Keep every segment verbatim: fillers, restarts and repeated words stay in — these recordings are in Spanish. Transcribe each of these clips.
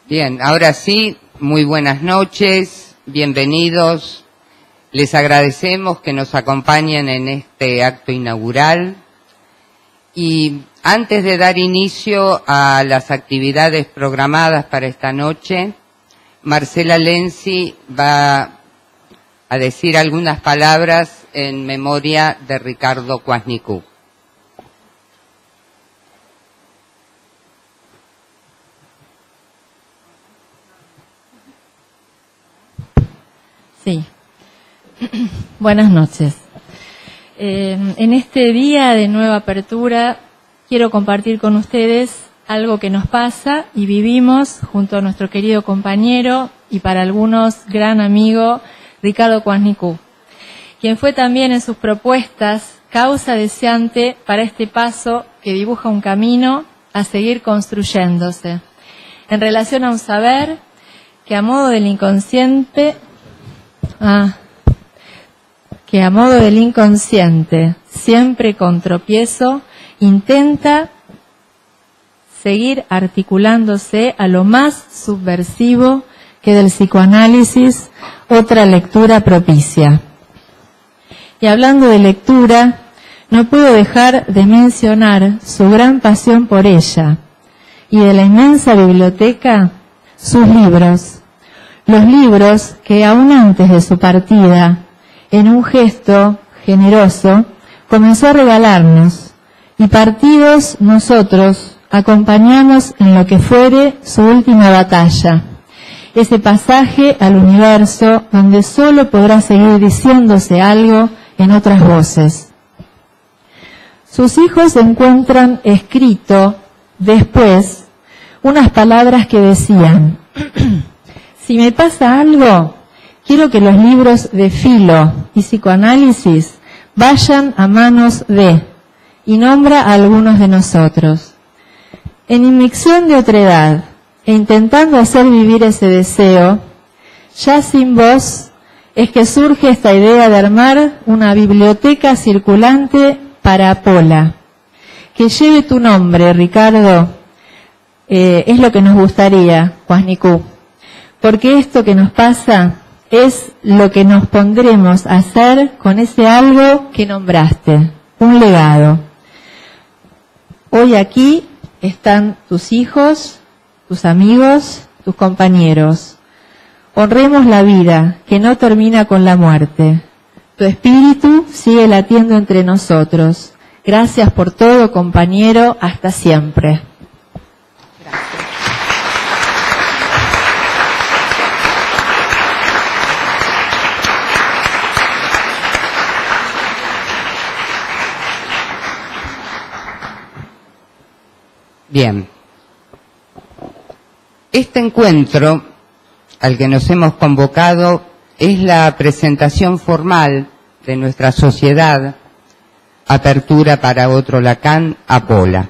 Bien, ahora sí, muy buenas noches, bienvenidos. Les agradecemos que nos acompañen en este acto inaugural. Y antes de dar inicio a las actividades programadas para esta noche, Marcela Lenzi va a decir algunas palabras en memoria de Ricardo Kwasniku. Sí. Buenas noches. Eh, en este día de nueva apertura quiero compartir con ustedes algo que nos pasa y vivimos junto a nuestro querido compañero y para algunos gran amigo Ricardo Kwasniku, quien fue también en sus propuestas causa deseante para este paso que dibuja un camino a seguir construyéndose en relación a un saber que a modo del inconsciente Ah, que a modo del inconsciente, siempre con tropiezo, intenta seguir articulándose a lo más subversivo que del psicoanálisis otra lectura propicia. Y hablando de lectura, no puedo dejar de mencionar su gran pasión por ella y de la inmensa biblioteca, sus libros. Los libros que aún antes de su partida, en un gesto generoso, comenzó a regalarnos, y partidos nosotros acompañamos en lo que fuere su última batalla, ese pasaje al universo donde solo podrá seguir diciéndose algo en otras voces. Sus hijos encuentran escrito después unas palabras que decían: si me pasa algo, quiero que los libros de filo y psicoanálisis vayan a manos de, y nombra a algunos de nosotros. En inmixción de otredad, e intentando hacer vivir ese deseo, ya sin voz, es que surge esta idea de armar una biblioteca circulante para Apola. Que lleve tu nombre, Ricardo, eh, es lo que nos gustaría, Kwasniku. Porque esto que nos pasa es lo que nos pondremos a hacer con ese algo que nombraste, un legado. Hoy aquí están tus hijos, tus amigos, tus compañeros. Honremos la vida, que no termina con la muerte. Tu espíritu sigue latiendo entre nosotros. Gracias por todo, compañero, hasta siempre. Bien, este encuentro al que nos hemos convocado es la presentación formal de nuestra sociedad Apertura para Otro Lacan, Apola.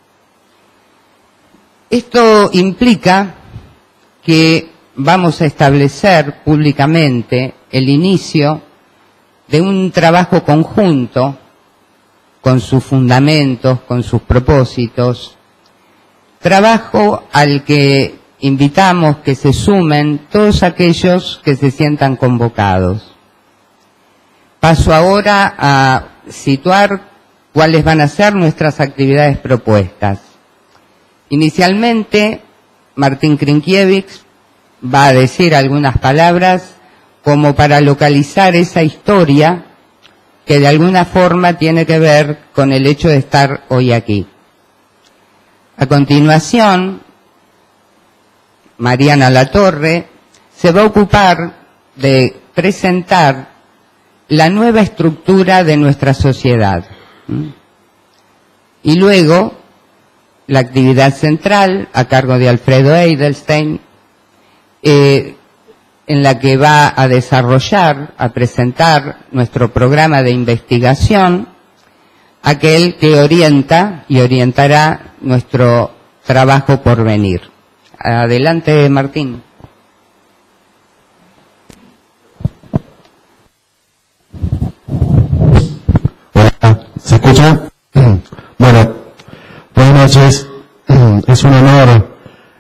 Esto implica que vamos a establecer públicamente el inicio de un trabajo conjunto con sus fundamentos, con sus propósitos, trabajo al que invitamos que se sumen todos aquellos que se sientan convocados. Paso ahora a situar cuáles van a ser nuestras actividades propuestas. Inicialmente, Martín Krinkiewicz va a decir algunas palabras como para localizar esa historia que de alguna forma tiene que ver con el hecho de estar hoy aquí. A continuación, Mariana Latorre se va a ocupar de presentar la nueva estructura de nuestra sociedad. Y luego, la actividad central, a cargo de Alfredo Edelstein, eh, en la que va a desarrollar, a presentar nuestro programa de investigación, aquel que orienta y orientará nuestro trabajo por venir. Adelante, Martín. Hola, ¿se escucha? Bueno, buenas noches. Es un honor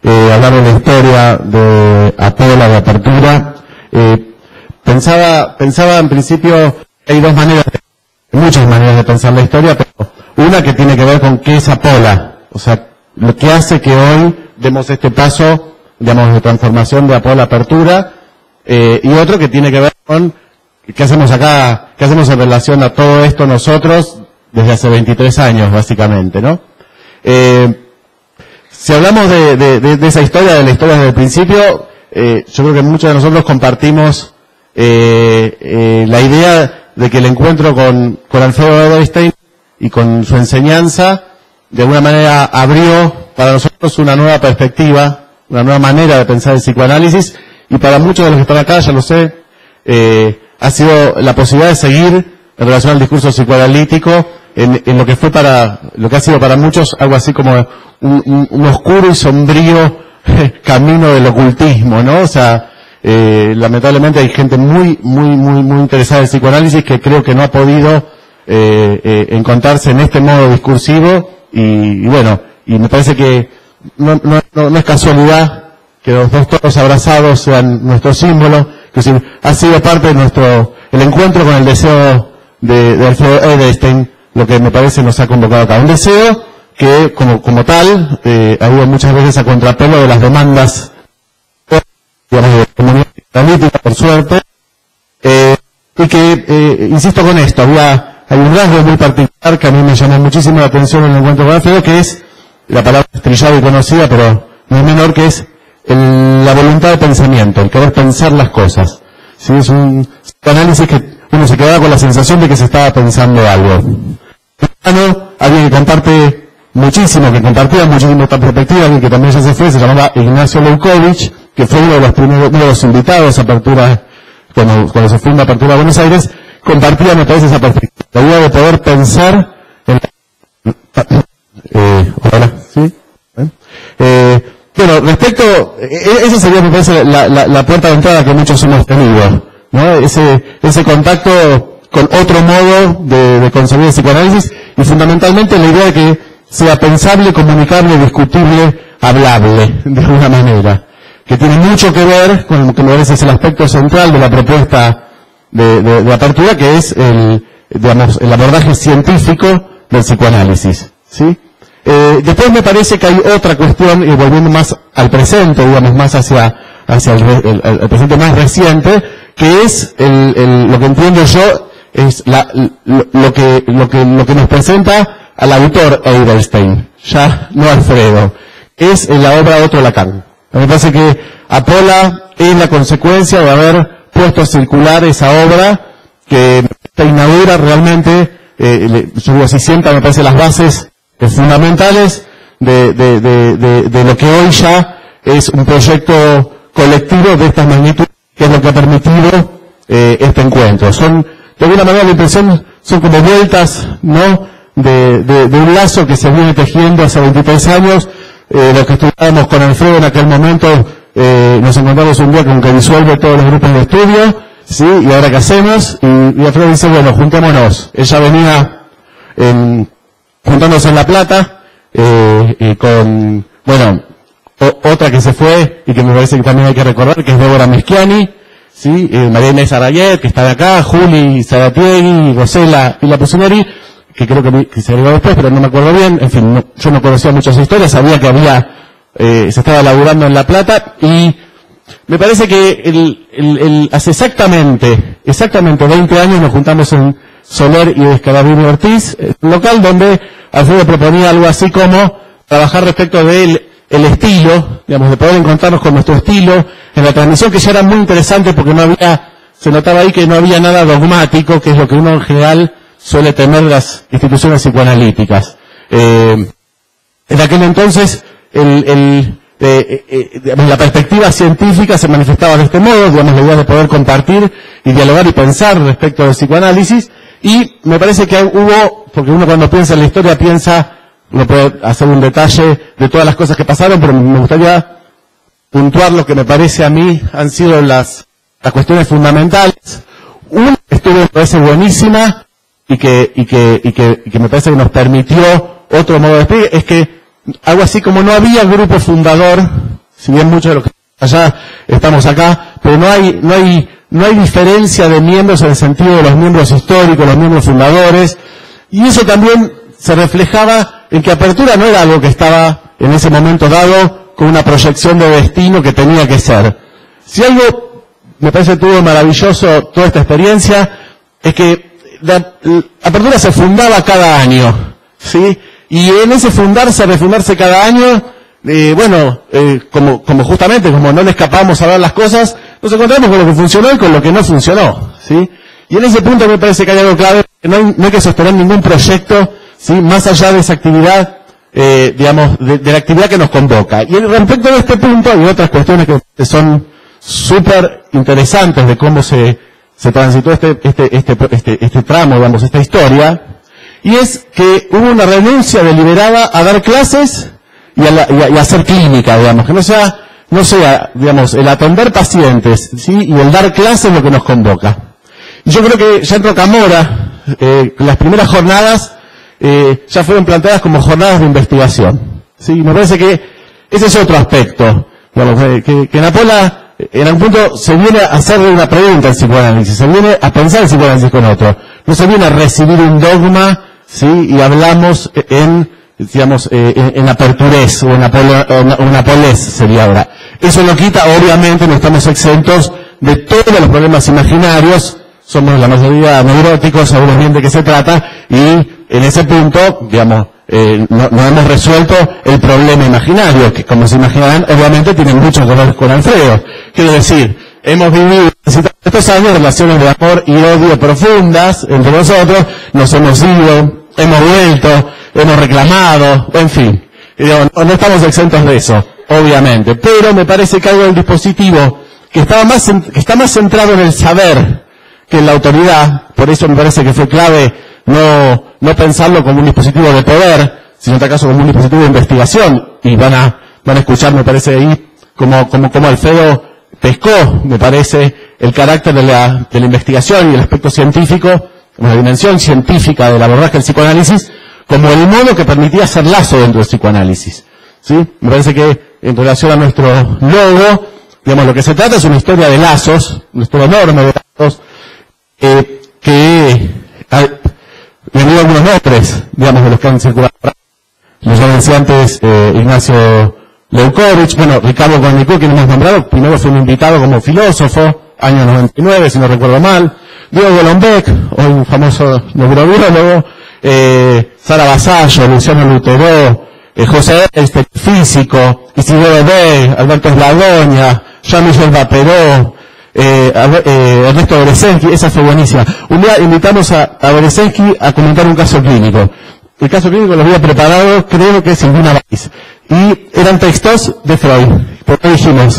eh, hablar de la historia de Apola, de Apertura. Eh, pensaba, pensaba en principio, hay dos maneras, hay muchas maneras de pensar la historia, pero una que tiene que ver con qué es Apola, o sea, lo que hace que hoy demos este paso, digamos, de transformación de Apola a Apertura, eh, y otro que tiene que ver con qué hacemos acá, qué hacemos en relación a todo esto nosotros desde hace veintitrés años, básicamente, ¿no? Eh, si hablamos de, de, de, de esa historia, de la historia desde el principio, eh, yo creo que muchos de nosotros compartimos eh, eh, la idea de que el encuentro con, con Alfredo Edelstein y con su enseñanza, de alguna manera abrió para nosotros una nueva perspectiva, una nueva manera de pensar el psicoanálisis, y para muchos de los que están acá, ya lo sé, eh, ha sido la posibilidad de seguir en relación al discurso psicoanalítico en, en lo que fue para, lo que ha sido para muchos algo así como un, un, un oscuro y sombrío camino del ocultismo, ¿no? O sea, eh, lamentablemente hay gente muy, muy, muy, muy interesada en el psicoanálisis que creo que no ha podido eh, eh, encontrarse en este modo discursivo y, y bueno, y me parece que no, no, no, no es casualidad que los dos toros abrazados sean nuestro símbolo, que si, ha sido parte de nuestro, el encuentro con el deseo de, de Alfredo Edelstein, lo que me parece nos ha convocado acá. Un deseo que, como, como tal, eh, ha ido muchas veces a contrapelo de las demandas, digamos, de comunidad política, por suerte, eh, y que, eh, insisto con esto, había, hay un rasgo muy particular que a mí me llamó muchísimo la atención en el encuentro con Alfredo, que es la palabra estrellada y conocida, pero no es menor, que es el, la voluntad de pensamiento, el querer pensar las cosas. ¿Sí? Es un análisis que uno se quedaba con la sensación de que se estaba pensando algo. Alguien que comparte muchísimo, que compartía muchísimo esta perspectiva, alguien que también ya se fue, se llamaba Ignacio Leukovich, que fue uno de los primeros, uno de los invitados a Apertura, cuando, cuando se funda Apertura de Buenos Aires, compartía, me parece, esa perspectiva, la idea de poder pensar en eh, hola, ¿sí? ¿Eh? Eh, bueno, respecto, esa sería, me parece, la, la, la puerta de entrada que muchos hemos tenido, ¿no? Ese, ese contacto con otro modo de, de concebir el psicoanálisis y fundamentalmente la idea de que sea pensable, comunicable, discutible, hablable, de alguna manera, que tiene mucho que ver con lo que me parece es el aspecto central de la propuesta de, de, de Apertura, que es el, digamos, el abordaje científico del psicoanálisis, ¿sí? Eh, después me parece que hay otra cuestión, y volviendo más al presente, digamos, más hacia, hacia el, el, el presente más reciente, que es el, el, lo que entiendo yo, es la, lo, lo, que, lo, que, lo que nos presenta al autor Edelstein, ya no Alfredo, es en la obra Otro Lacan. Me parece que Apola es la consecuencia de haber puesto a circular esa obra que inaugura realmente, eh, yo digo así, sienta, me parece, las bases fundamentales de, de, de, de, de lo que hoy ya es un proyecto colectivo de esta magnitud, que es lo que ha permitido eh, este encuentro. Son, de alguna manera, la impresión, son como vueltas, ¿no?, de, de, de un lazo que se viene tejiendo hace veintitrés años. Eh, los que estudiábamos con Alfredo en aquel momento, eh, nos encontramos un día con que disuelve todos los grupos de estudio, ¿sí? Y ahora qué hacemos, y, y Alfredo dice, bueno, juntémonos. Ella venía en, juntándose en La Plata, eh, y con, bueno, o, otra que se fue, y que me parece que también hay que recordar, que es Débora Meschiani, ¿sí? Eh, María Inés Arayet, que está de acá, Juli Zaratiegui, Rosela y La Pusineri, que creo que, que se agregó después, pero no me acuerdo bien. En fin, no, yo no conocía muchas historias, sabía que había, eh, se estaba laburando en La Plata, y me parece que el, el, el, hace exactamente, exactamente veinte años nos juntamos en Soler y Escalabrini Ortiz, un local donde Alfredo proponía algo así como trabajar respecto del el estilo, digamos, de poder encontrarnos con nuestro estilo en la transmisión, que ya era muy interesante porque no había, se notaba ahí que no había nada dogmático, que es lo que uno en general suele temer de las instituciones psicoanalíticas. Eh, en aquel entonces, el, el, eh, eh, digamos, la perspectiva científica se manifestaba de este modo, digamos, la idea de poder compartir y dialogar y pensar respecto del psicoanálisis, y me parece que hubo, porque uno cuando piensa en la historia piensa, no puedo hacer un detalle de todas las cosas que pasaron, pero me gustaría puntuar lo que me parece a mí han sido las, las cuestiones fundamentales. Una que estuvo, me parece, buenísima, y que, y que, y que, y que me parece que nos permitió otro modo de despliegue, es que algo así como no había grupo fundador si bien muchos de los que allá estamos acá, pero no hay, no hay, no hay diferencia de miembros en el sentido de los miembros históricos, los miembros fundadores, y eso también se reflejaba en que Apertura no era algo que estaba en ese momento dado con una proyección de destino que tenía que ser. Si algo me parece tuvo maravilloso toda esta experiencia, es que la, la Apertura se fundaba cada año, ¿sí? Y en ese fundarse, refundarse cada año, eh, bueno, eh, como, como justamente, como no le escapamos a ver las cosas, nos encontramos con lo que funcionó y con lo que no funcionó, ¿sí? Y en ese punto me parece que hay algo clave, que no hay, no hay que sostener ningún proyecto, ¿sí? Más allá de esa actividad, eh, digamos, de, de la actividad que nos convoca. Y respecto de este punto hay otras cuestiones que son súper interesantes de cómo se, se transitó este, este, este, este, este tramo, digamos, esta historia, y es que hubo una renuncia deliberada a dar clases y a, la, y a, y a hacer clínica, digamos, que no sea, no sea, digamos, el atender pacientes, ¿sí? Y el dar clases lo que nos convoca. Y yo creo que ya en Rocamora, eh, las primeras jornadas, eh, ya fueron planteadas como jornadas de investigación, ¿sí? Me parece que ese es otro aspecto, digamos, eh, que, que en Apola, en algún punto se viene a hacerle una pregunta al psicoanálisis, se viene a pensar el psicoanálisis con otro, no se viene a recibir un dogma, ¿sí? Y hablamos en, digamos, eh, en, en aperturez, o en, apolo, en apolés sería ahora. Eso no quita, obviamente, no estamos exentos de todos los problemas imaginarios, somos la mayoría neuróticos, sabemos bien de qué se trata, y en ese punto, digamos, eh, no, no hemos resuelto el problema imaginario, que como se imaginarán, obviamente tiene mucho que ver con Alfredo. Quiero decir, hemos vivido estos años relaciones de amor y odio profundas entre nosotros, nos hemos ido, hemos vuelto, hemos reclamado, en fin. Digamos, no estamos exentos de eso, obviamente, pero me parece que algo del dispositivo que, estaba más, que está más centrado en el saber que en la autoridad, por eso me parece que fue clave no, no pensarlo como un dispositivo de poder, sino en este caso como un dispositivo de investigación, y van a, van a escuchar, me parece ahí, como, como, como Alfredo pescó, me parece, el carácter de la, de la investigación y el aspecto científico, la dimensión científica del abordaje del psicoanálisis, como el modo que permitía hacer lazo dentro del psicoanálisis, ¿sí? Me parece que en relación a nuestro logo, digamos, lo que se trata es una historia de lazos, una historia enorme de lazos, eh, que hay, me dio algunos nombres, digamos, de los que han circulado. Los decía antes eh, Ignacio Leukovich, bueno, Ricardo Guarnicó, que hemos nombrado, primero fue un invitado como filósofo, año noventa y nueve, si no recuerdo mal, Diego Golombek, hoy un famoso neurobiólogo, eh, Sara Basallo, Luciano Lutero, eh, José este físico, Isidoro Bey, Alberto Slagoña, Jean-Michel Vaperó, eh, eh, Ernesto Beresensky, esa fue buenísima. Un día invitamos a, a Beresensky a comentar un caso clínico. El caso clínico lo había preparado, creo que sin ninguna base. Y eran textos de Freud. Por qué dijimos,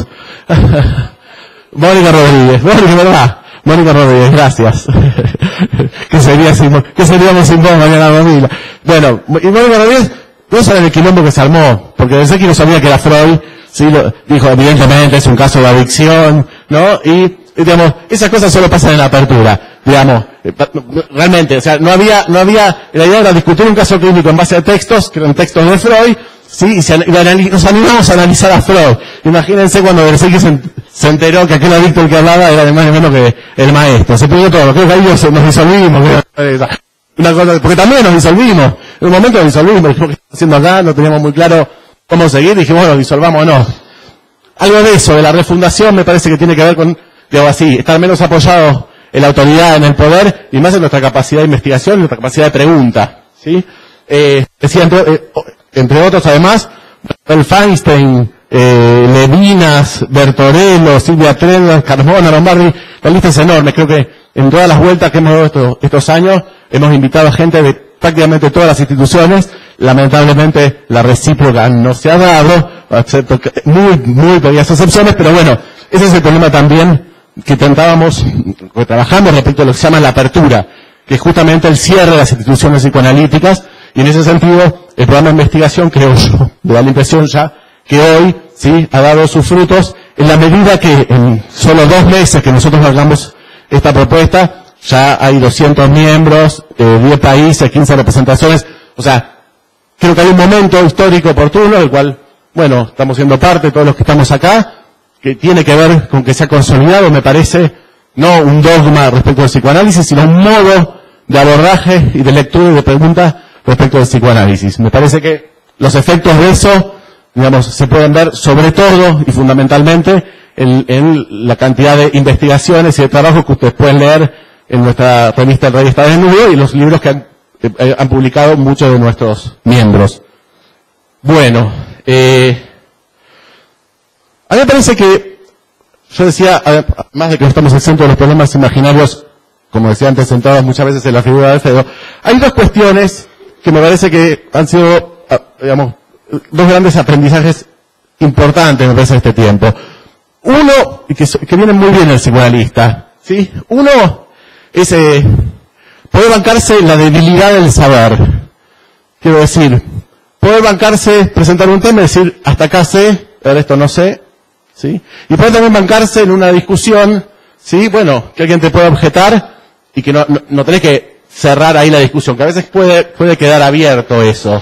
Mónica Rodríguez, Mónica, ¿verdad? Mónica Rodríguez, gracias. ¿Qué sería sin, qué seríamos sin vos, Mariana Domila? Bueno, y Mónica Rodríguez, no saben el quilombo que se armó, porque Beresensky no sabía que era Freud, sí, lo, dijo, evidentemente es un caso de adicción, ¿no? Y, digamos, esas cosas solo pasan en la apertura, digamos, realmente, o sea, no había, no había, la idea era discutir un caso clínico en base a textos, que eran textos de Freud, sí, y, se, y nos animamos a analizar a Freud. Imagínense cuando Beresensky se, se enteró que aquel adicto el que hablaba era de más ni menos que el maestro, se perdió todo, creo que ahí nos, nos disolvimos, una cosa, porque también nos disolvimos, en un momento nos disolvimos, dijimos, ¿qué estamos haciendo acá? No teníamos muy claro cómo seguir, dijimos, bueno, disolvamos o no. Algo de eso, de la refundación, me parece que tiene que ver con, digo así, estar menos apoyado en la autoridad, en el poder, y más en nuestra capacidad de investigación, en nuestra capacidad de pregunta, ¿sí? Eh, decía, entre, eh, entre otros, además, el Feinstein, eh, Levinas, Bertorello, Silvia Trella, Carmona, Lombardi, la lista es enorme. Creo que en todas las vueltas que hemos dado estos, estos años, hemos invitado a gente de prácticamente todas las instituciones. Lamentablemente, la recíproca no se ha dado, excepto que muy, muy pequeñas excepciones, pero bueno, ese es el problema también que intentábamos, que trabajamos respecto a lo que se llama la apertura, que es justamente el cierre de las instituciones psicoanalíticas, y en ese sentido, el programa de investigación, creo yo, me da la impresión ya, que hoy, sí, ha dado sus frutos, en la medida que en solo dos meses que nosotros hagamos esta propuesta, ya hay doscientos miembros, eh, diez países, quince representaciones, o sea, creo que hay un momento histórico oportuno, el cual bueno, estamos siendo parte, todos los que estamos acá, que tiene que ver con que se ha consolidado, me parece, no un dogma respecto al psicoanálisis, sino un modo de abordaje y de lectura y de pregunta respecto al psicoanálisis. Me parece que los efectos de eso, digamos, se pueden ver sobre todo y fundamentalmente en, en la cantidad de investigaciones y de trabajos que ustedes pueden leer en nuestra revista El Rey está desnudo y los libros que han, eh, han publicado muchos de nuestros miembros. Bueno, eh, a mí me parece que, yo decía, además de que estamos exentos de los problemas imaginarios, como decía antes, sentados muchas veces en la figura de Alfredo, hay dos cuestiones que me parece que han sido, digamos, dos grandes aprendizajes importantes, me parece, en este tiempo. Uno, y que, que viene muy bien el psicoanalista, ¿sí? Uno es eh, poder bancarse la debilidad del saber. Quiero decir, poder bancarse, presentar un tema y decir, hasta acá sé, pero esto no sé, ¿sí? Y poder también bancarse en una discusión, ¿sí? Bueno, que alguien te pueda objetar y que no, no, no tenés que cerrar ahí la discusión, que a veces puede, puede quedar abierto eso.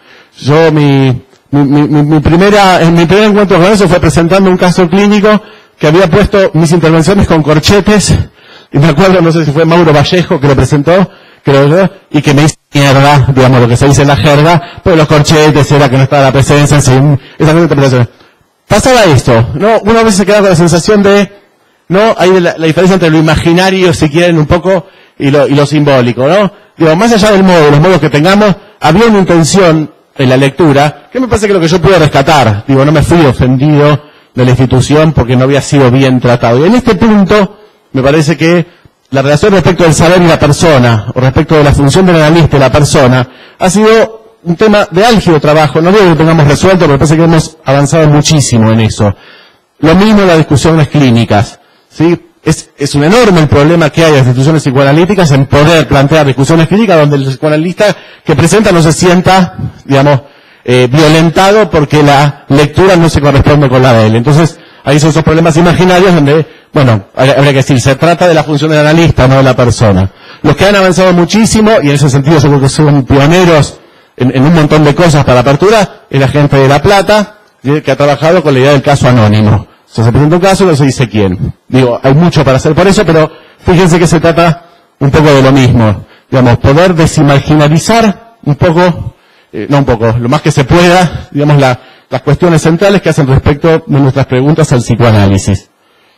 Yo, mi, mi, mi, mi primera, en mi primer encuentro con eso fue presentando un caso clínico que había puesto mis intervenciones con corchetes, y me acuerdo, no sé si fue Mauro Vallejo que lo presentó, que lo, y que me hizo mierda, digamos, lo que se dice en la jerga, pues los corchetes era que no estaba la presencia, en esa interpretación. Pasaba esto, ¿no? Una vez se quedaba con la sensación de, ¿no? Hay la, la diferencia entre lo imaginario, si quieren, un poco, y lo, y lo simbólico, ¿no? Digo, más allá del modo, los modos que tengamos, había una intención en la lectura, que me parece que lo que yo pude rescatar, digo, no me fui ofendido de la institución porque no había sido bien tratado. Y en este punto, me parece que la relación respecto del saber y la persona, o respecto de la función del analista y la persona, ha sido un tema de álgido trabajo. No digo que lo tengamos resuelto, pero me parece que hemos avanzado muchísimo en eso. Lo mismo en las discusiones clínicas, ¿sí? Es, es un enorme el problema que hay en las instituciones psicoanalíticas en poder plantear discusiones clínicas donde el psicoanalista que presenta no se sienta, digamos, eh, violentado porque la lectura no se corresponde con la de él. Entonces, ahí son esos problemas imaginarios donde, bueno, habría que decir, se trata de la función del analista, no de la persona. Los que han avanzado muchísimo, y en ese sentido yo creo que son pioneros en, en un montón de cosas para apertura, es la gente de La Plata, que ha trabajado con la idea del caso anónimo. O sea, se presenta un caso y no se dice quién. Digo, hay mucho para hacer por eso, pero fíjense que se trata un poco de lo mismo. Digamos, poder desimarginalizar un poco, eh, no un poco, lo más que se pueda, digamos, la, las cuestiones centrales que hacen respecto de nuestras preguntas al psicoanálisis.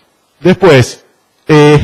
Después, eh,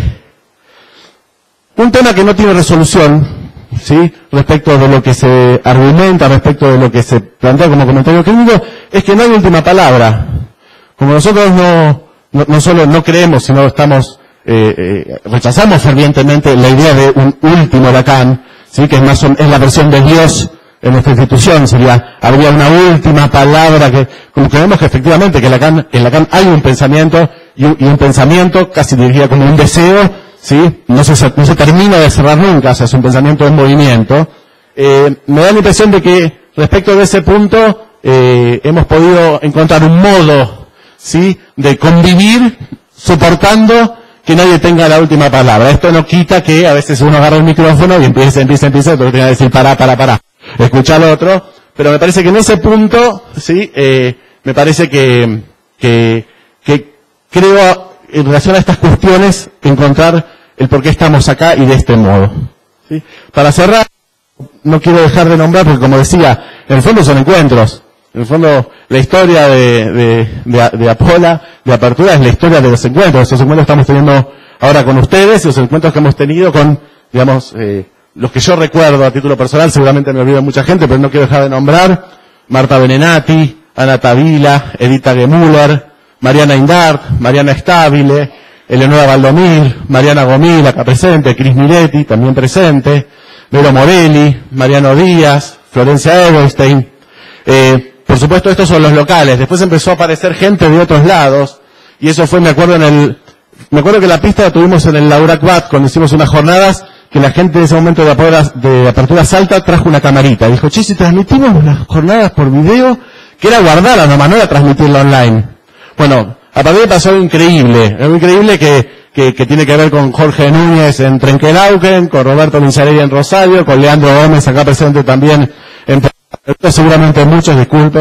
un tema que no tiene resolución, ¿sí? Respecto de lo que se argumenta, respecto de lo que se plantea como comentario clínico, es que no hay última palabra. Como nosotros no, no, no solo no creemos, sino estamos, eh, eh, rechazamos fervientemente la idea de un último Lacan, ¿sí? Que es más, es la versión de Dios en nuestra institución, sería, habría una última palabra que, como creemos que efectivamente que Lacan, en Lacan hay un pensamiento, y un, y un pensamiento casi diría como un deseo, ¿sí? No se, no se termina de cerrar nunca, o sea, es un pensamiento en movimiento. Eh, me da la impresión de que respecto de ese punto, eh, hemos podido encontrar un modo, ¿sí? De convivir soportando que nadie tenga la última palabra. Esto no quita que a veces uno agarra el micrófono y empieza, empieza, empieza, y tenga que decir para, para, para, escuchar al otro, pero me parece que en ese punto, ¿sí? Eh, me parece que, que, que creo en relación a estas cuestiones encontrar el por qué estamos acá y de este modo, ¿sí? Para cerrar, no quiero dejar de nombrar, porque como decía, en el fondo son encuentros. En el fondo, la historia de, de, de, de Apola, de Apertura, es la historia de los encuentros. Esos encuentros estamos teniendo ahora con ustedes, y los encuentros que hemos tenido con, digamos, eh, los que yo recuerdo a título personal, seguramente me olvido mucha gente, pero no quiero dejar de nombrar, Marta Benenati, Ana Tavila, Edita Gemuller, Mariana Indart, Mariana Stabile, Eleonora Valdomir, Mariana Gomil, acá presente, Cris Miretti, también presente, Vero Morelli, Mariano Díaz, Florencia Eberstein, eh, por supuesto, estos son los locales. Después empezó a aparecer gente de otros lados, y eso fue, me acuerdo en el, me acuerdo que la pista la tuvimos en el Laura Quat, cuando hicimos unas jornadas, que la gente de ese momento de apertura, de apertura Salta trajo una camarita. Dijo, che, si transmitimos las jornadas por video, que era guardarla nomás, no era transmitirla online. Bueno, a partir de pasó algo increíble, algo increíble que, que, que tiene que ver con Jorge Núñez en Trenquelauquen, con Roberto Linzarelli en Rosario, con Leandro Gómez acá presente también en seguramente muchos, disculpen,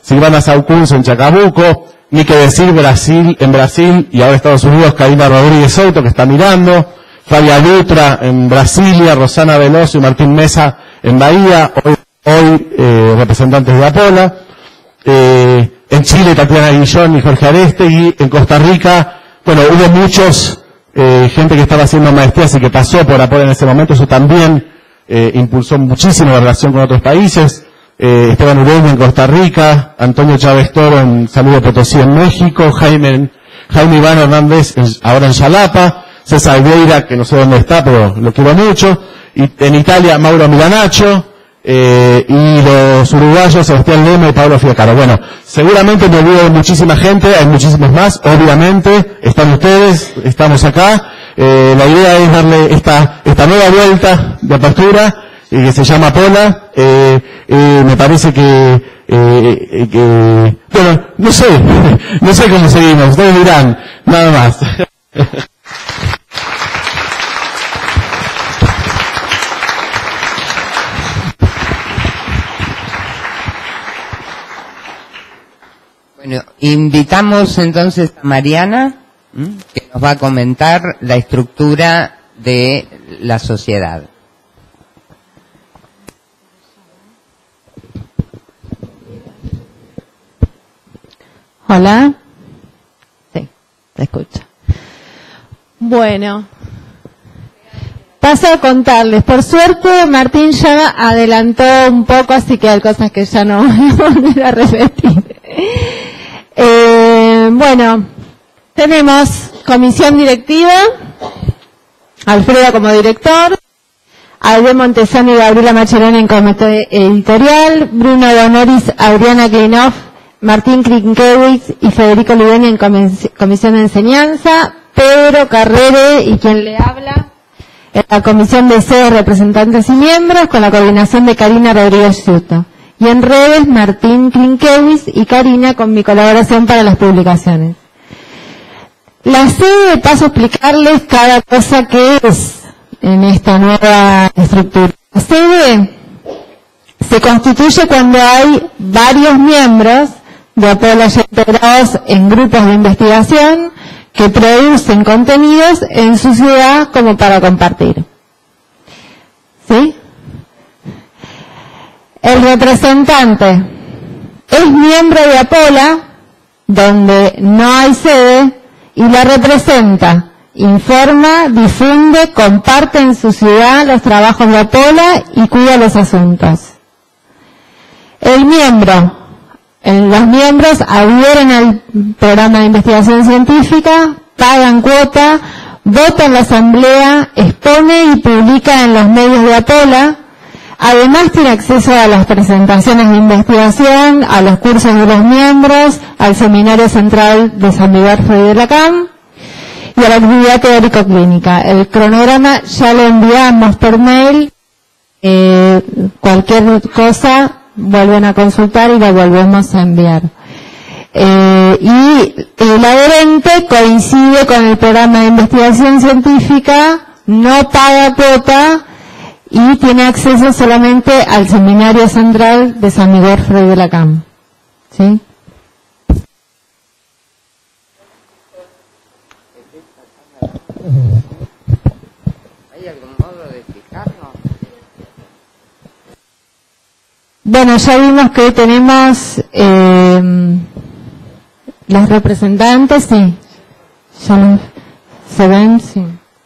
Silvana Saucunzo en Chacabuco, ni que decir Brasil, en Brasil, y ahora Estados Unidos, Karina Rodríguez Souto, que está mirando, Fabia Dutra en Brasilia, Rosana Veloso y Martín Mesa en Bahía, hoy, hoy eh, representantes de Apola, eh, en Chile Tatiana Guillón y Jorge Arestegui, en Costa Rica, bueno, hubo muchos, eh, gente que estaba haciendo maestrías y que pasó por Apola en ese momento, eso también eh, impulsó muchísimo la relación con otros países, eh, Esteban Ureña en Costa Rica, Antonio Chávez Toro en Salud de Potosí en México, Jaime, Jaime Iván Hernández en, ahora en Xalapa, César Vieira, que no sé dónde está, pero lo quiero mucho, y en Italia Mauro Milanacho, eh, y los uruguayos Sebastián Lema y Pablo Fiacaro. Bueno, seguramente me olvido de muchísima gente, hay muchísimos más, obviamente, están ustedes, estamos acá, eh, la idea es darle esta, esta nueva vuelta de apertura, eh, que se llama Apola, eh, eh, me parece que, eh, que, bueno, no sé, no sé cómo seguimos, ustedes dirán, nada más. Bueno, invitamos entonces a Mariana, ¿m? que nos va a comentar la estructura de la sociedad. Hola. Sí, te escucho. Bueno, paso a contarles. Por suerte, Martín ya adelantó un poco, así que hay cosas que ya no voy a volver a repetir. Eh, bueno, tenemos comisión directiva, Alfredo como director, Aide Montesano y Gabriela Maccheroni en comité editorial, Bruno Donoris, Adriana Klinoff, Martín Krinkewicz y Federico Liveni en comisión de enseñanza, Pedro Carrere y quien le habla en la comisión de sedes, representantes y miembros, con la coordinación de Karina Rodríguez Souto. Y en redes, Martín Krinkewicz y Karina con mi colaboración para las publicaciones. La sede, paso a explicarles cada cosa que es en esta nueva estructura. La sede se constituye cuando hay varios miembros de Apola ya integrados en grupos de investigación que producen contenidos en su ciudad como para compartir. ¿Sí? El representante es miembro de Apola, donde no hay sede, y la representa, informa, difunde, comparte en su ciudad los trabajos de Apola y cuida los asuntos. El miembro, los miembros adhieren al programa de investigación científica, pagan cuota, vota en la asamblea, expone y publica en los medios de Apola. Además tiene acceso a las presentaciones de investigación, a los cursos de los miembros, al seminario central de San Miguel de la C A M y a la actividad teórico-clínica. El cronograma ya lo enviamos por mail, eh, cualquier cosa vuelven a consultar y lo volvemos a enviar. Eh, y el adherente coincide con el programa de investigación científica, no paga cuota, y tiene acceso solamente al seminario central de San Miguel de la C A M. ¿Sí? ¿Hay algún modo de explicarlo? Bueno, ya vimos que tenemos eh, los representantes, sí. Ya lo, se ven, sí.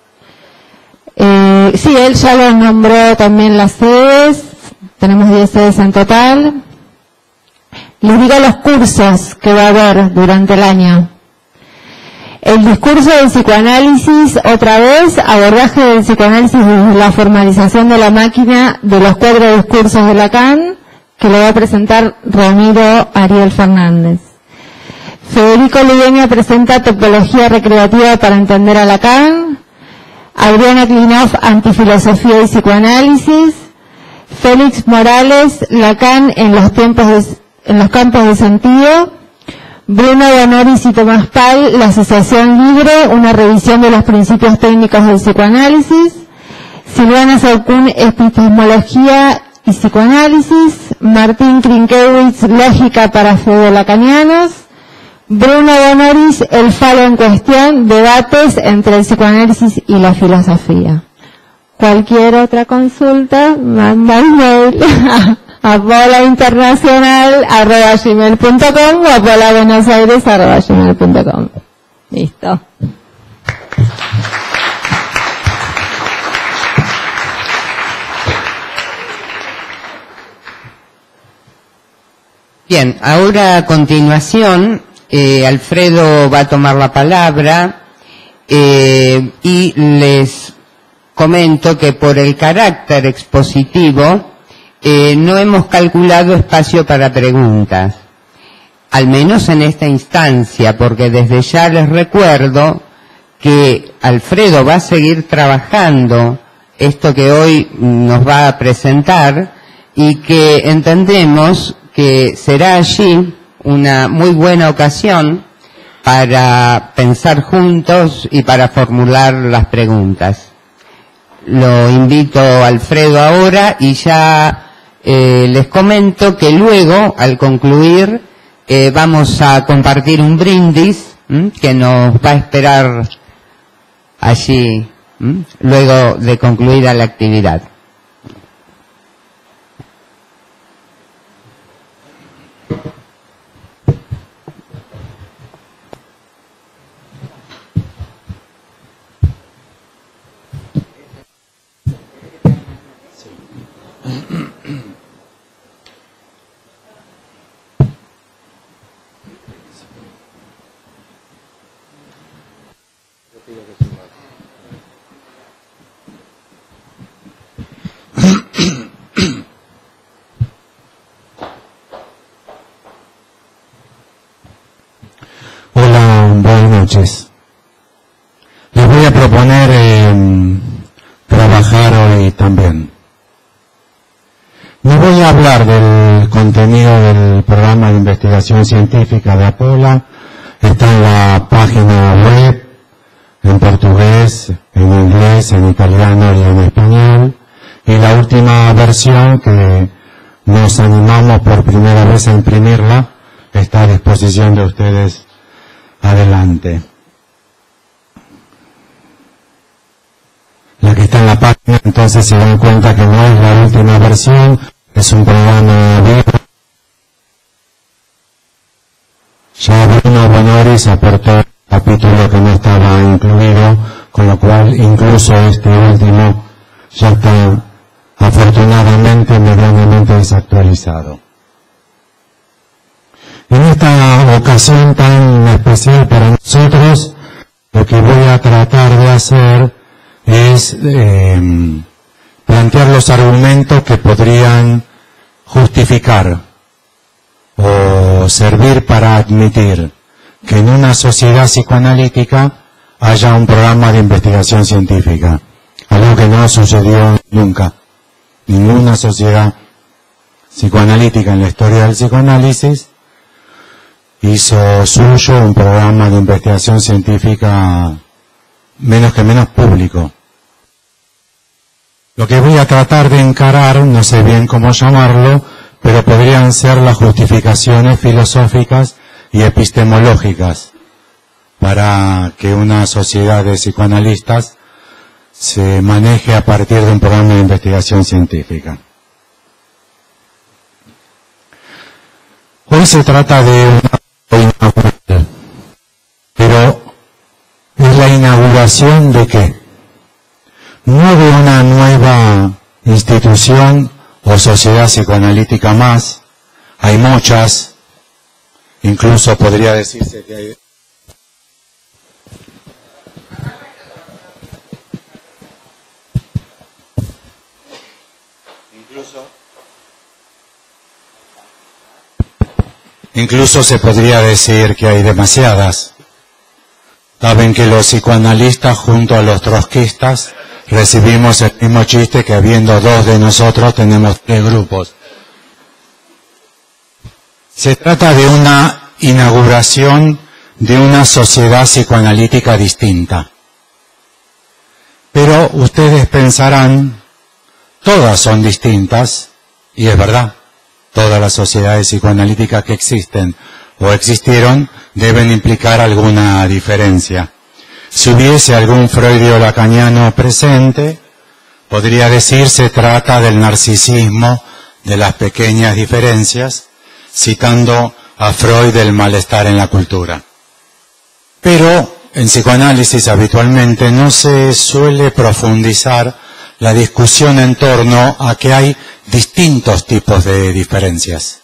Eh, sí, él ya lo nombró también las sedes, tenemos diez sedes en total. Les digo los cursos que va a haber durante el año. El discurso del psicoanálisis, otra vez, abordaje del psicoanálisis desde la formalización de la máquina de los cuatro discursos de Lacan, que lo va a presentar Ramiro Ariel Fernández. Federico Liveni presenta Topología Recreativa para entender a Lacan. Adriana Klinoff, Antifilosofía y Psicoanálisis. Félix Morales, Lacan en los tiempos de, en los campos de sentido. Bruno Donoris y Tomás Pal, La Asociación Libre, una revisión de los principios técnicos del psicoanálisis. Silvana Saucún, Epistemología y Psicoanálisis, Martín Krinkewitz, Lógica para pseudolacanianos, Bruno Bonoris, El falo en cuestión, debates entre el psicoanálisis y la filosofía. Cualquier otra consulta, manda el mail a apolainternacional arroba gmail punto com o apolabuenosaires arroba gmail punto com. Listo. Bien, ahora a continuación eh, Alfredo va a tomar la palabra eh, y les comento que por el carácter expositivo eh, no hemos calculado espacio para preguntas, al menos en esta instancia, porque desde ya les recuerdo que Alfredo va a seguir trabajando esto que hoy nos va a presentar y que entendemos que será allí una muy buena ocasión para pensar juntos y para formular las preguntas. Lo invito a Alfredo ahora y ya eh, les comento que luego, al concluir, eh, vamos a compartir un brindis ¿m? que nos va a esperar allí ¿m? luego de concluida la actividad. Hola, buenas noches. Les voy a proponer eh, trabajar hoy también. No voy a hablar del contenido del programa de investigación científica de Apola. Está en la página web, en portugués, en inglés, en italiano y en español. Y la última versión, que nos animamos por primera vez a imprimirla, está a disposición de ustedes adelante. La que está en la página, entonces se dan cuenta que no es la última versión, es un programa vivo. Ya Bruno Bonoris aportó el capítulo que no estaba incluido, con lo cual incluso este último ya está afortunadamente medianamente desactualizado. En esta ocasión tan especial para nosotros, lo que voy a tratar de hacer es eh, plantear los argumentos que podrían justificar o servir para admitir que en una sociedad psicoanalítica haya un programa de investigación científica, algo que no sucedió nunca. Ninguna sociedad psicoanalítica en la historia del psicoanálisis hizo suyo un programa de investigación científica menos que menos público. Lo que voy a tratar de encarar, no sé bien cómo llamarlo, pero podrían ser las justificaciones filosóficas y epistemológicas para que una sociedad de psicoanalistas se maneje a partir de un programa de investigación científica. Hoy se trata de una inauguración, pero ¿es la inauguración de qué? No de una nueva institución o sociedad psicoanalítica más, hay muchas, incluso podría decirse que hay Incluso se podría decir que hay demasiadas. Saben que los psicoanalistas junto a los trotskistas recibimos el mismo chiste, que habiendo dos de nosotros tenemos tres grupos. Se trata de una inauguración de una sociedad psicoanalítica distinta. Pero ustedes pensarán, todas son distintas, Y es verdad, todas las sociedades psicoanalíticas que existen o existieron deben implicar alguna diferencia. Si hubiese algún freudio lacaniano presente, podría decir se trata del narcisismo de las pequeñas diferencias, citando a Freud del malestar en la cultura. Pero en psicoanálisis habitualmente no se suele profundizar la discusión en torno a que hay distintos tipos de diferencias.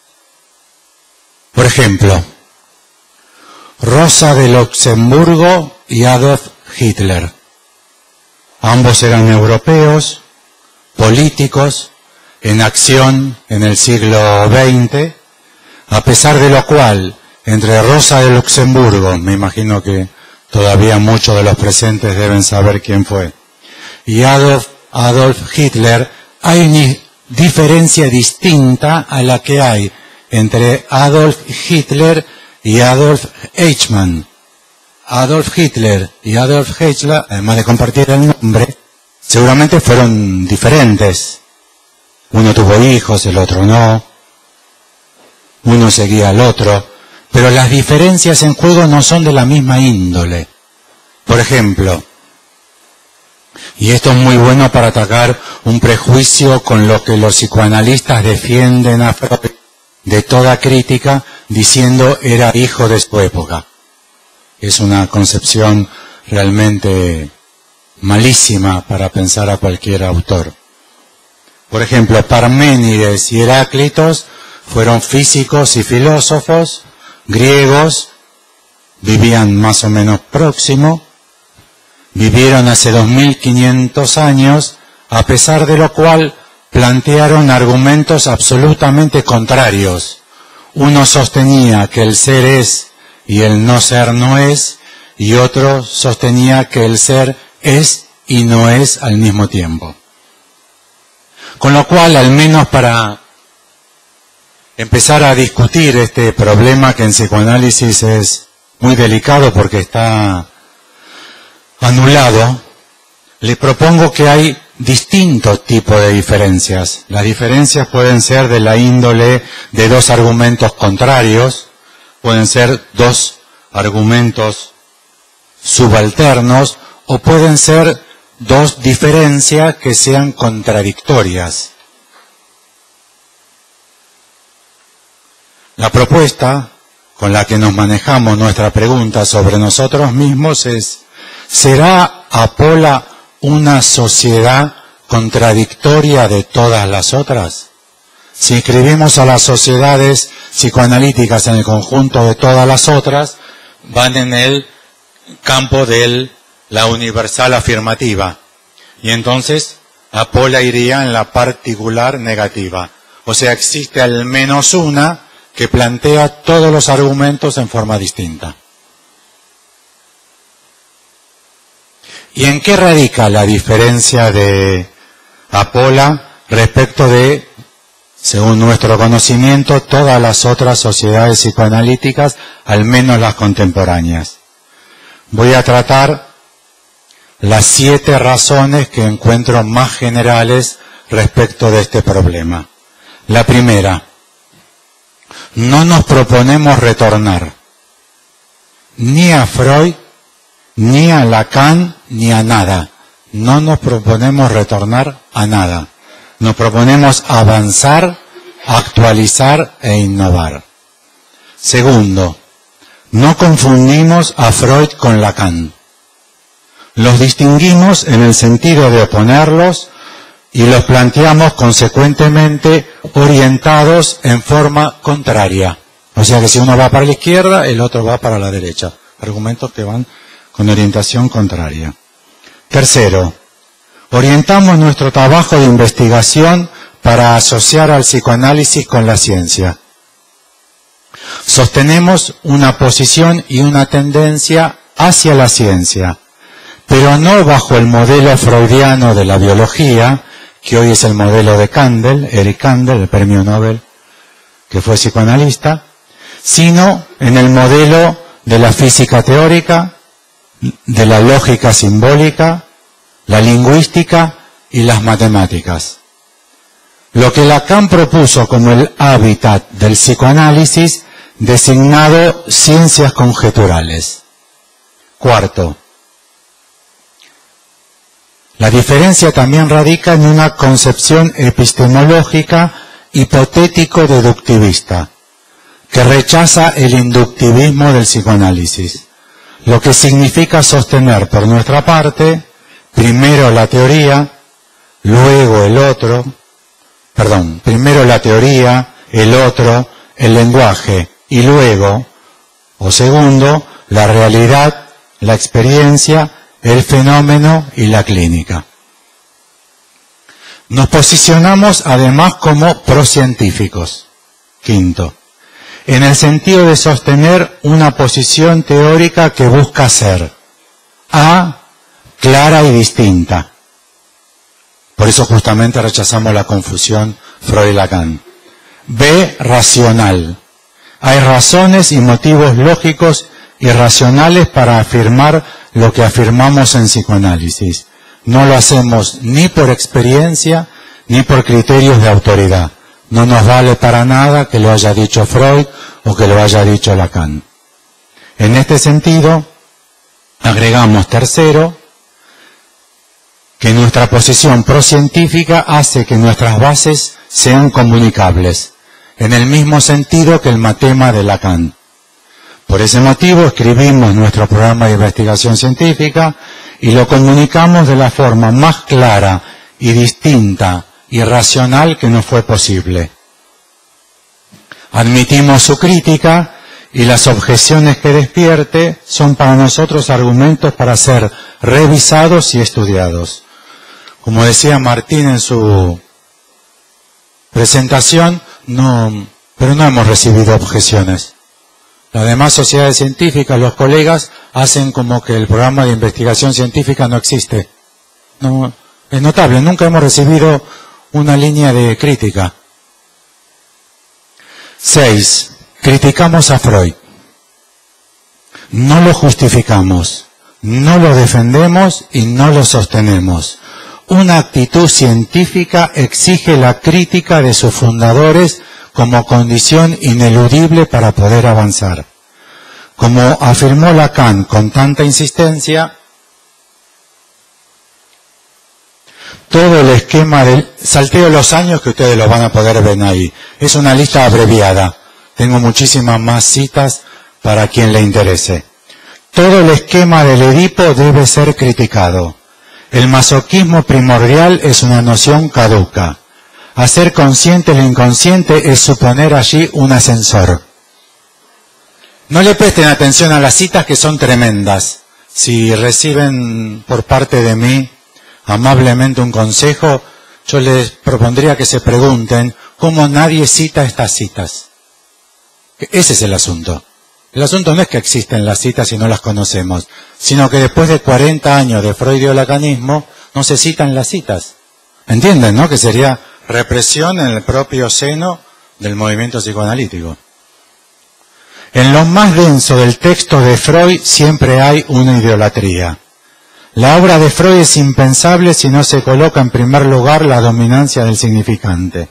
Por ejemplo, Rosa de Luxemburgo y Adolf Hitler. Ambos eran europeos, políticos, en acción en el siglo veinte, a pesar de lo cual, entre Rosa de Luxemburgo, me imagino que todavía muchos de los presentes deben saber quién fue, y Adolf, Adolf Hitler, hay una diferencia distinta a la que hay entre Adolf Hitler y Adolf Eichmann. Adolf Hitler y Adolf Hitler, además de compartir el nombre, seguramente fueron diferentes. Uno tuvo hijos, el otro no. Uno seguía al otro. Pero las diferencias en juego no son de la misma índole. Por ejemplo, y esto es muy bueno para atacar un prejuicio con lo que los psicoanalistas defienden a Freud de toda crítica, diciendo era hijo de su época. Es una concepción realmente malísima para pensar a cualquier autor. Por ejemplo, Parménides y Heráclitos fueron físicos y filósofos griegos, vivían más o menos próximo, vivieron hace dos mil quinientos años, a pesar de lo cual plantearon argumentos absolutamente contrarios. Uno sostenía que el ser es y el no ser no es, y otro sostenía que el ser es y no es al mismo tiempo. Con lo cual, al menos para empezar a discutir este problema que en psicoanálisis es muy delicado porque está anulado, le propongo que hay distintos tipos de diferencias. Las diferencias pueden ser de la índole de dos argumentos contrarios, pueden ser dos argumentos subalternos, o pueden ser dos diferencias que sean contradictorias. La propuesta con la que nos manejamos nuestra pregunta sobre nosotros mismos es: ¿será Apola una sociedad contradictoria de todas las otras? Si inscribimos a las sociedades psicoanalíticas en el conjunto de todas las otras, van en el campo de la universal afirmativa. Y entonces Apola iría en la particular negativa. O sea, existe al menos una que plantea todos los argumentos en forma distinta. ¿Y en qué radica la diferencia de Apola respecto de, según nuestro conocimiento, todas las otras sociedades psicoanalíticas, al menos las contemporáneas? Voy a tratar las siete razones que encuentro más generales respecto de este problema. La primera: no nos proponemos retornar ni a Freud, ni a Lacan, ni a nada. No nos proponemos retornar a nada. Nos proponemos avanzar, actualizar e innovar. Segundo, no confundimos a Freud con Lacan. Los distinguimos en el sentido de oponerlos y los planteamos consecuentemente orientados en forma contraria. O sea que si uno va para la izquierda, el otro va para la derecha. Argumentos que van con orientación contraria. Tercero, orientamos nuestro trabajo de investigación para asociar al psicoanálisis con la ciencia. Sostenemos una posición y una tendencia hacia la ciencia, pero no bajo el modelo freudiano de la biología, que hoy es el modelo de Kandel, Eric Kandel, el premio Nobel, que fue psicoanalista, sino en el modelo de la física teórica, de la lógica simbólica, la lingüística y las matemáticas. lo que Lacan propuso como el hábitat del psicoanálisis, designado ciencias conjeturales. Cuarto, la diferencia también radica en una concepción epistemológica hipotético-deductivista, que rechaza el inductivismo del psicoanálisis, lo que significa sostener por nuestra parte, primero la teoría, luego el otro, perdón, primero la teoría, el otro, el lenguaje, y luego, o segundo, la realidad, la experiencia, el fenómeno y la clínica. Nos posicionamos además como procientíficos. Quinto, en el sentido de sostener una posición teórica que busca ser A, clara y distinta. Por eso justamente rechazamos la confusión Freud-Lacan. B, racional. Hay razones y motivos lógicos y racionales para afirmar lo que afirmamos en psicoanálisis. No lo hacemos ni por experiencia ni por criterios de autoridad. No nos vale para nada que lo haya dicho Freud o que lo haya dicho Lacan. En este sentido, agregamos tercero, que nuestra posición procientífica hace que nuestras bases sean comunicables, en el mismo sentido que el matema de Lacan. Por ese motivo escribimos nuestro programa de investigación científica y lo comunicamos de la forma más clara y distinta y racional que nos fue posible. Admitimos su crítica y las objeciones que despierte son para nosotros argumentos para ser revisados y estudiados. Como decía Martín en su presentación, no, pero no hemos recibido objeciones. Las demás sociedades científicas, los colegas, hacen como que el programa de investigación científica no existe. No, es notable, nunca hemos recibido una línea de crítica. Seis, criticamos a Freud. No lo justificamos, no lo defendemos y no lo sostenemos. Una actitud científica exige la crítica de sus fundadores como condición ineludible para poder avanzar. Como afirmó Lacan con tanta insistencia, todo el esquema del... Salteo los años que ustedes lo van a poder ver ahí. Es una lista abreviada. Tengo muchísimas más citas para quien le interese. Todo el esquema del Edipo debe ser criticado. El masoquismo primordial es una noción caduca. Hacer consciente lo inconsciente es suponer allí un ascensor. No le presten atención a las citas que son tremendas. Si reciben por parte de mí amablemente un consejo, yo les propondría que se pregunten cómo nadie cita estas citas. Ese es el asunto. El asunto no es que existen las citas y no las conocemos, sino que después de cuarenta años de freudiolacanismo no se citan las citas. ¿Entienden, no? Que sería represión en el propio seno del movimiento psicoanalítico. En lo más denso del texto de Freud siempre hay una idolatría. La obra de Freud es impensable si no se coloca en primer lugar la dominancia del significante.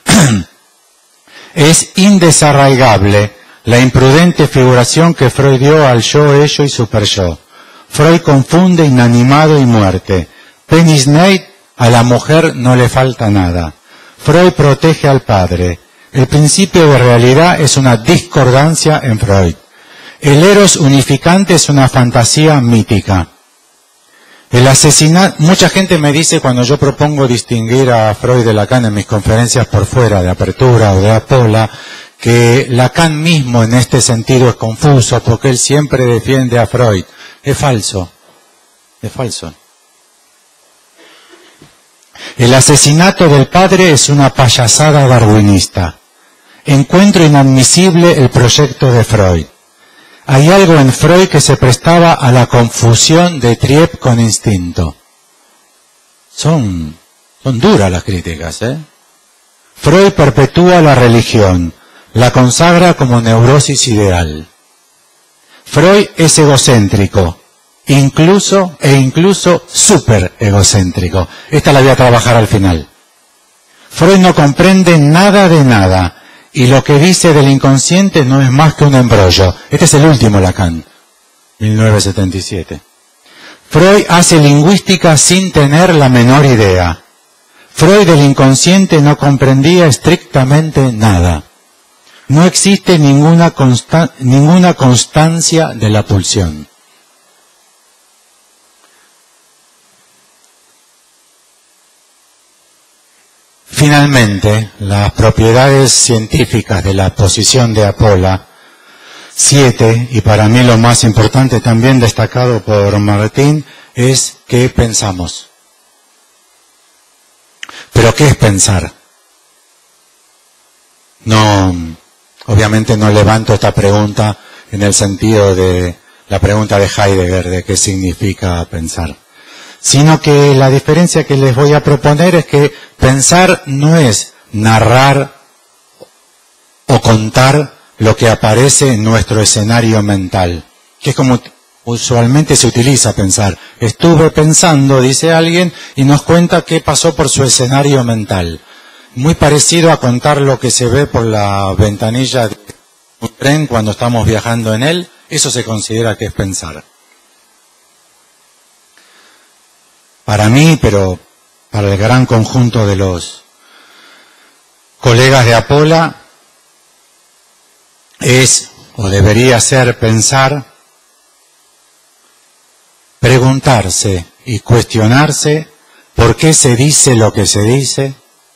Es indesarraigable la imprudente figuración que Freud dio al yo, ello y superyo. Freud confunde inanimado y muerte. Penis neid, a la mujer no le falta nada. Freud protege al padre. El principio de realidad es una discordancia en Freud. El eros unificante es una fantasía mítica. El asesinato, mucha gente me dice cuando yo propongo distinguir a Freud de Lacan en mis conferencias por fuera de Apertura o de Apola, que Lacan mismo en este sentido es confuso porque él siempre defiende a Freud. Es falso, es falso. El asesinato del padre es una payasada darwinista. Encuentro inadmisible el proyecto de Freud. Hay algo en Freud que se prestaba a la confusión de Triep con instinto. Son, son duras las críticas, ¿eh? Freud perpetúa la religión, la consagra como neurosis ideal. Freud es egocéntrico, incluso e incluso súper egocéntrico. Esta la voy a trabajar al final. Freud no comprende nada de nada, y lo que dice del inconsciente no es más que un embrollo. Este es el último Lacan, mil novecientos setenta y siete. Freud hace lingüística sin tener la menor idea. Freud del inconsciente no comprendía estrictamente nada. No existe ninguna, consta- ninguna constancia de la pulsión. Finalmente, las propiedades científicas de la posición de Apola, siete, y para mí lo más importante también destacado por Martín, es qué pensamos. ¿Pero qué es pensar? No, obviamente no levanto esta pregunta en el sentido de la pregunta de Heidegger de qué significa pensar, sino que la diferencia que les voy a proponer es que pensar no es narrar o contar lo que aparece en nuestro escenario mental, que es como usualmente se utiliza pensar. Estuve pensando, dice alguien, y nos cuenta qué pasó por su escenario mental. Muy parecido a contar lo que se ve por la ventanilla de un tren cuando estamos viajando en él. Eso se considera que es pensar. Para mí, pero para el gran conjunto de los colegas de Apola, es o debería ser pensar, preguntarse y cuestionarse por qué se dice lo que se dice,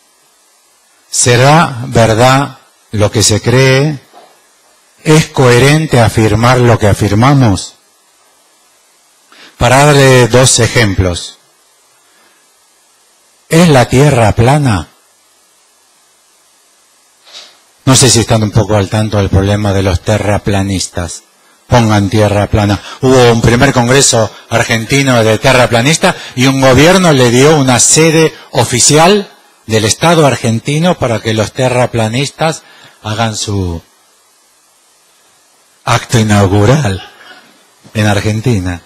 ¿será verdad lo que se cree? ¿Es coherente afirmar lo que afirmamos? Para darle dos ejemplos. ¿Es la Tierra plana? No sé si están un poco al tanto del problema de los terraplanistas. Pongan tierra plana. Hubo un primer congreso argentino de terraplanista y un gobierno le dio una sede oficial del Estado argentino para que los terraplanistas hagan su acto inaugural en Argentina.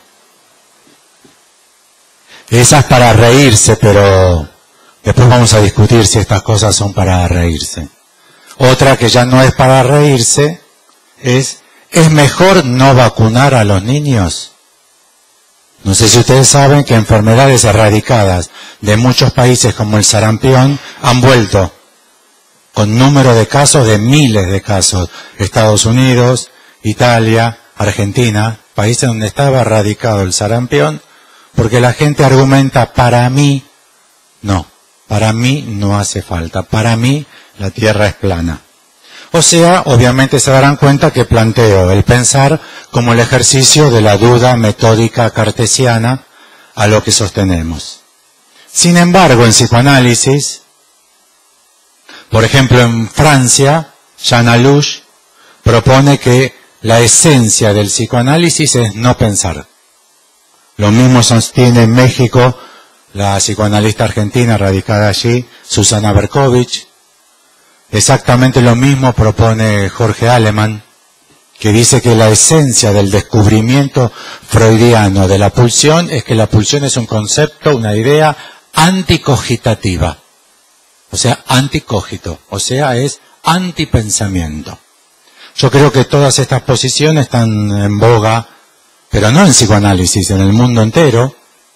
Esa es para reírse, pero después vamos a discutir si estas cosas son para reírse. Otra que ya no es para reírse es, ¿es mejor no vacunar a los niños? No sé si ustedes saben que enfermedades erradicadas de muchos países como el sarampión han vuelto con número de casos de miles de casos. Estados Unidos, Italia, Argentina, países donde estaba erradicado el sarampión, porque la gente argumenta, para mí, no, para mí no hace falta, para mí la Tierra es plana. O sea, obviamente se darán cuenta que planteo el pensar como el ejercicio de la duda metódica cartesiana a lo que sostenemos. Sin embargo, en psicoanálisis, por ejemplo en Francia, Jean Alouche propone que la esencia del psicoanálisis es no pensar. Lo mismo sostiene en México la psicoanalista argentina radicada allí, Susana Berkovich. Exactamente lo mismo propone Jorge Aleman, que dice que la esencia del descubrimiento freudiano de la pulsión es que la pulsión es un concepto, una idea anticogitativa. O sea, anticógito, o sea, es antipensamiento. Yo creo que todas estas posiciones están en boga, pero no en psicoanálisis, en el mundo entero.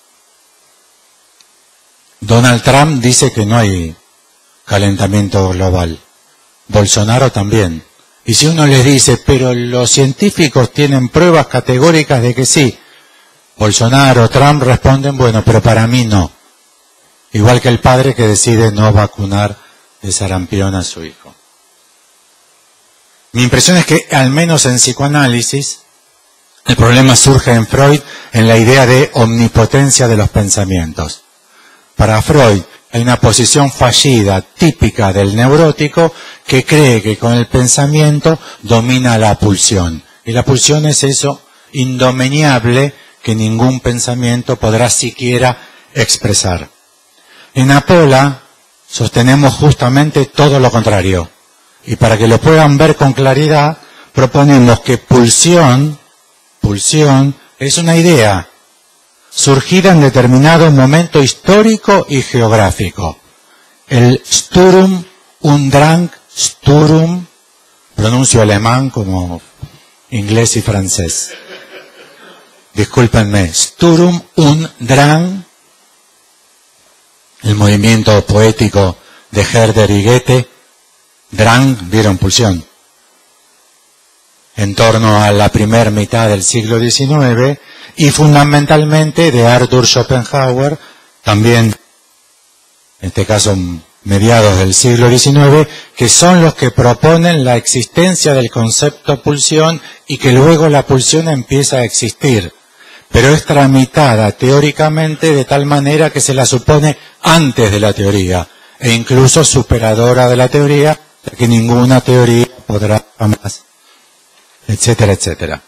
Donald Trump dice que no hay calentamiento global. Bolsonaro también. Y si uno les dice, pero los científicos tienen pruebas categóricas de que sí, Bolsonaro, Trump responden, bueno, pero para mí no. Igual que el padre que decide no vacunar de sarampión a su hijo. Mi impresión es que, al menos en psicoanálisis, el problema surge en Freud en la idea de omnipotencia de los pensamientos. Para Freud hay una posición fallida típica del neurótico que cree que con el pensamiento domina la pulsión. Y la pulsión es eso indomeñable que ningún pensamiento podrá siquiera expresar. En Apola sostenemos justamente todo lo contrario. Y para que lo puedan ver con claridad, proponemos que pulsión, pulsión, es una idea surgida en determinado momento histórico y geográfico, el Sturm und Drang, Sturm, pronuncio alemán como inglés y francés. Discúlpenme, Sturm und Drang, el movimiento poético de Herder y Goethe, Drang, vieron pulsión, en torno a la primera mitad del siglo diecinueve, y fundamentalmente de Arthur Schopenhauer, también, en este caso, mediados del siglo diecinueve, que son los que proponen la existencia del concepto pulsión y que luego la pulsión empieza a existir, pero es tramitada teóricamente de tal manera que se la supone antes de la teoría, e incluso superadora de la teoría, ya que ninguna teoría podrá jamás, etcétera, etcétera.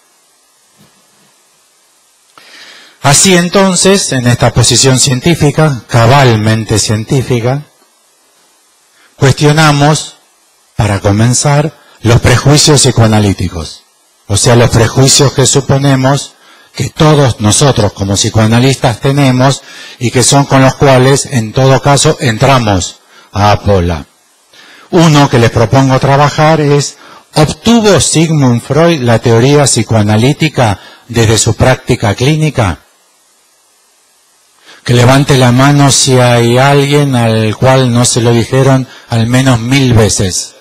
Así entonces, en esta posición científica, cabalmente científica, cuestionamos, para comenzar, los prejuicios psicoanalíticos, o sea, los prejuicios que suponemos que todos nosotros como psicoanalistas tenemos y que son con los cuales, en todo caso, entramos a Apola. Uno que les propongo trabajar es: ¿obtuvo Sigmund Freud la teoría psicoanalítica desde su práctica clínica? Que levante la mano si hay alguien al cual no se lo dijeron al menos mil veces.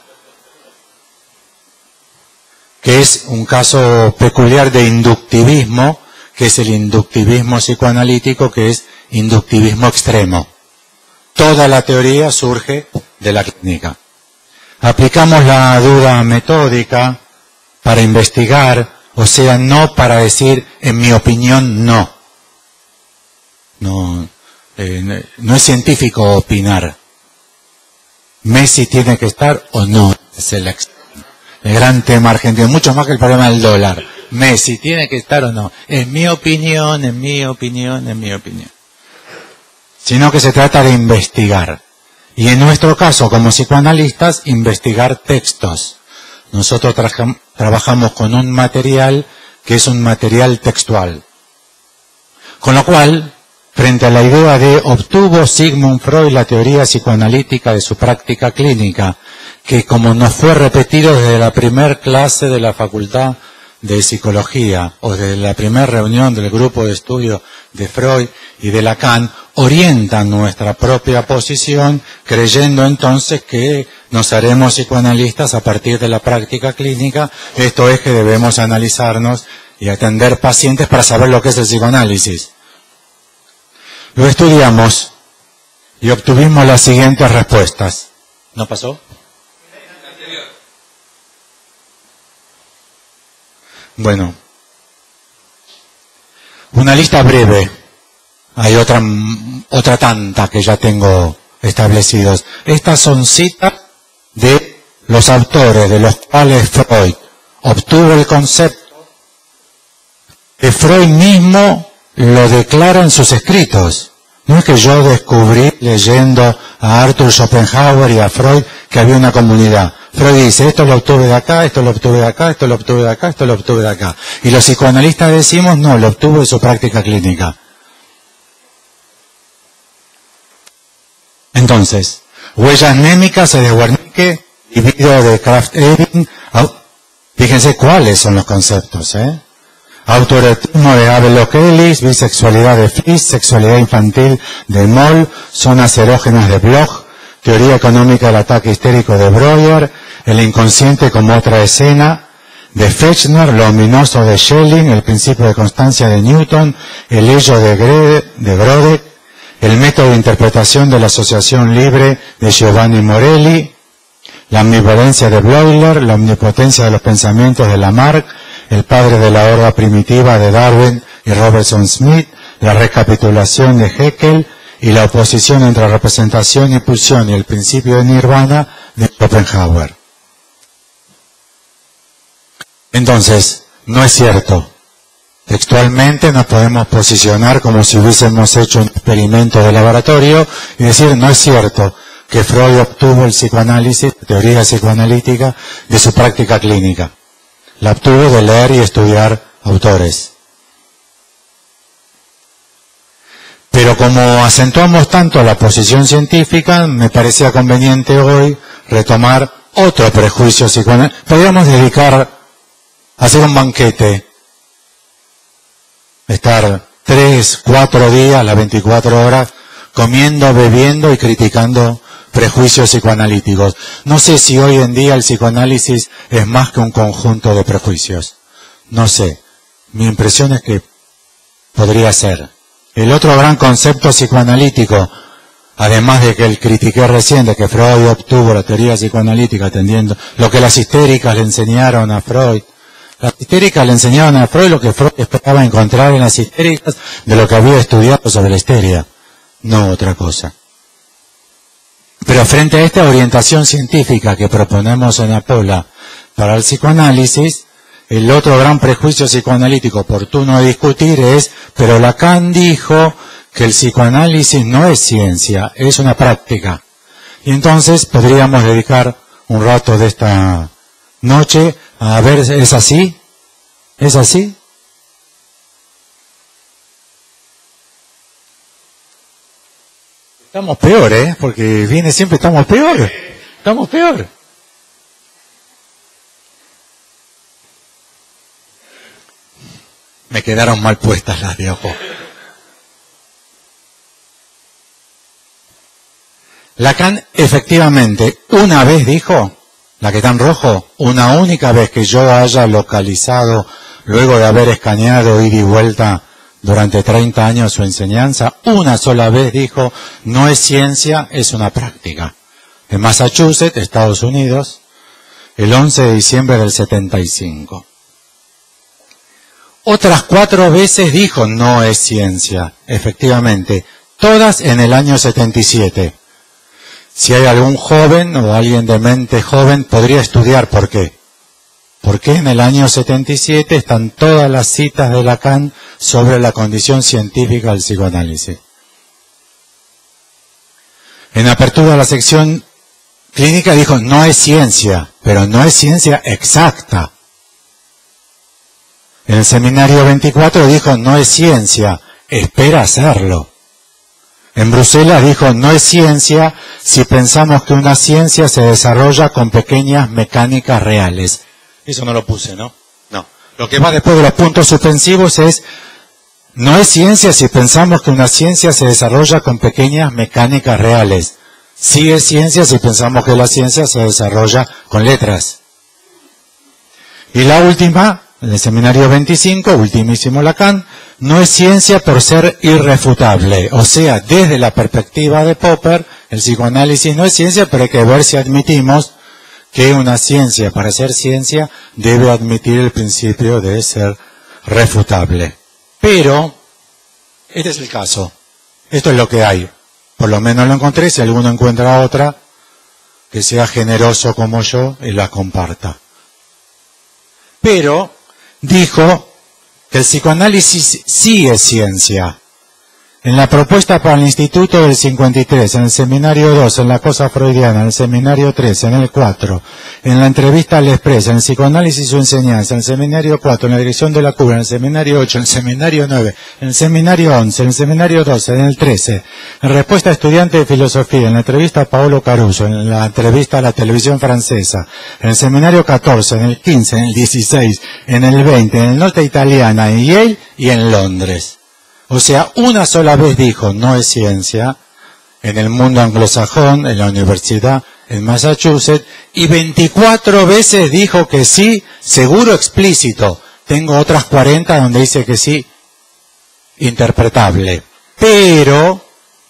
Que es un caso peculiar de inductivismo, que es el inductivismo psicoanalítico, que es inductivismo extremo. Toda la teoría surge de la clínica. Aplicamos la duda metódica para investigar, o sea, no para decir, en mi opinión, no. No, eh, no es científico opinar. Messi tiene que estar o no. Es el, el gran tema argentino, mucho más que el problema del dólar. Messi tiene que estar o no. Es mi opinión, es mi opinión, es mi opinión. Sino que se trata de investigar. Y en nuestro caso, como psicoanalistas, investigar textos. Nosotros tra- trabajamos con un material que es un material textual. Con lo cual, frente a la idea de ¿obtuvo Sigmund Freud la teoría psicoanalítica de su práctica clínica? Que como nos fue repetido desde la primer clase de la Facultad de Psicología o desde la primera reunión del grupo de estudio de Freud y de Lacan, orientan nuestra propia posición, creyendo entonces que nos haremos psicoanalistas a partir de la práctica clínica. Esto es que debemos analizarnos y atender pacientes para saber lo que es el psicoanálisis. Lo estudiamos y obtuvimos las siguientes respuestas. ¿No pasó? Bueno, una lista breve. Hay otra, otra tanta que ya tengo establecidos. Estas son citas de los autores de los cuales Freud obtuvo el concepto, que Freud mismo lo declara en sus escritos. No es que yo descubrí leyendo a Arthur Schopenhauer y a Freud que había una comunidad. Freud dice, esto lo obtuve de acá, esto lo obtuve de acá, esto lo obtuve de acá, esto lo obtuve de acá. Y los psicoanalistas decimos, no, lo obtuvo de su práctica clínica. Entonces, huellas némicas de Wernicke y video de Krafft-Ebing. Fíjense cuáles son los conceptos, ¿eh? Autoerotismo de Havelock Ellis, bisexualidad de Fliss, sexualidad infantil de Moll, zonas erógenas de Bloch, teoría económica del ataque histérico de Breuer, el inconsciente como otra escena de Fechner, lo ominoso de Schelling, el principio de constancia de Newton, el ello de, Gre de Grodeck, el método de interpretación de la asociación libre de Giovanni Morelli, la ambivalencia de Bleuler, la omnipotencia de los pensamientos de Lamarck, el padre de la horda primitiva de Darwin y Robertson Smith, la recapitulación de Haeckel y la oposición entre representación y pulsión y el principio de Nirvana de Schopenhauer. Entonces, no es cierto. Textualmente nos podemos posicionar como si hubiésemos hecho un experimento de laboratorio y decir, no es cierto que Freud obtuvo el psicoanálisis, la teoría psicoanalítica, de su práctica clínica. La obtuvo de leer y estudiar autores. Pero como acentuamos tanto la posición científica, me parecía conveniente hoy retomar otro prejuicio psicoanalítico. Podríamos dedicar a hacer un banquete, estar tres, cuatro días, las veinticuatro horas, comiendo, bebiendo y criticando prejuicios psicoanalíticos. No sé si hoy en día el psicoanálisis es más que un conjunto de prejuicios. No sé. Mi impresión es que podría ser. El otro gran concepto psicoanalítico, además de que el critiqué recién, de que Freud obtuvo la teoría psicoanalítica atendiendo lo que las histéricas le enseñaron a Freud. Las histéricas le enseñaron a Freud lo que Freud esperaba encontrar en las histéricas de lo que había estudiado sobre la histeria, no otra cosa. Pero frente a esta orientación científica que proponemos en Apola para el psicoanálisis, el otro gran prejuicio psicoanalítico oportuno a discutir es, pero Lacan dijo que el psicoanálisis no es ciencia, es una práctica. Y entonces podríamos dedicar un rato de esta noche a ver, ¿es así? ¿Es así? Estamos peor, ¿eh? Porque viene siempre, estamos peor. Estamos peor. Me quedaron mal puestas las de ojo. Lacan efectivamente una vez dijo, la que está en rojo, una única vez que yo haya localizado, luego de haber escaneado ida y vuelta durante treinta años su enseñanza, una sola vez dijo, no es ciencia, es una práctica. En Massachusetts, Estados Unidos, el once de diciembre del setenta y cinco. Otras cuatro veces dijo, no es ciencia, efectivamente, todas en el año setenta y siete. Si hay algún joven o alguien de mente joven, podría estudiar por qué. Porque en el año setenta y siete están todas las citas de Lacan sobre la condición científica del psicoanálisis. En apertura de la sección clínica dijo, no es ciencia, pero no es ciencia exacta. En el seminario veinticuatro dijo, no es ciencia, espera hacerlo. En Bruselas dijo, no es ciencia si pensamos que una ciencia se desarrolla con pequeñas mecánicas reales. Eso no lo puse, ¿no? No. Lo que va después de los puntos suspensivos es, no es ciencia si pensamos que una ciencia se desarrolla con pequeñas mecánicas reales. Sí es ciencia si pensamos que la ciencia se desarrolla con letras. Y la última, en el seminario veinticinco, ultimísimo Lacan, no es ciencia por ser irrefutable. O sea, desde la perspectiva de Popper, el psicoanálisis no es ciencia, pero hay que ver si admitimos que una ciencia, para ser ciencia, debe admitir el principio de ser refutable. Pero, este es el caso. Esto es lo que hay. Por lo menos lo encontré. Si alguno encuentra otra, que sea generoso como yo y la comparta. Pero dijo que el psicoanálisis sí es ciencia. En la propuesta para el Instituto del cincuenta y tres, en el seminario dos, en la cosa freudiana, en el seminario tres, en el cuatro, en la entrevista al Express, en el psicoanálisis y su enseñanza, en el seminario cuatro, en la dirección de la cura, en el seminario ocho, en el seminario nueve, en el seminario once, en el seminario doce, en el trece, en respuesta a estudiante de filosofía, en la entrevista a Paolo Caruso, en la entrevista a la televisión francesa, en el seminario catorce, en el quince, en el dieciséis, en el veinte, en el norte italiana, en Yale y en Londres. O sea, una sola vez dijo, no es ciencia, en el mundo anglosajón, en la universidad, en Massachusetts, y veinticuatro veces dijo que sí, seguro explícito. Tengo otras cuarenta donde dice que sí, interpretable. Pero,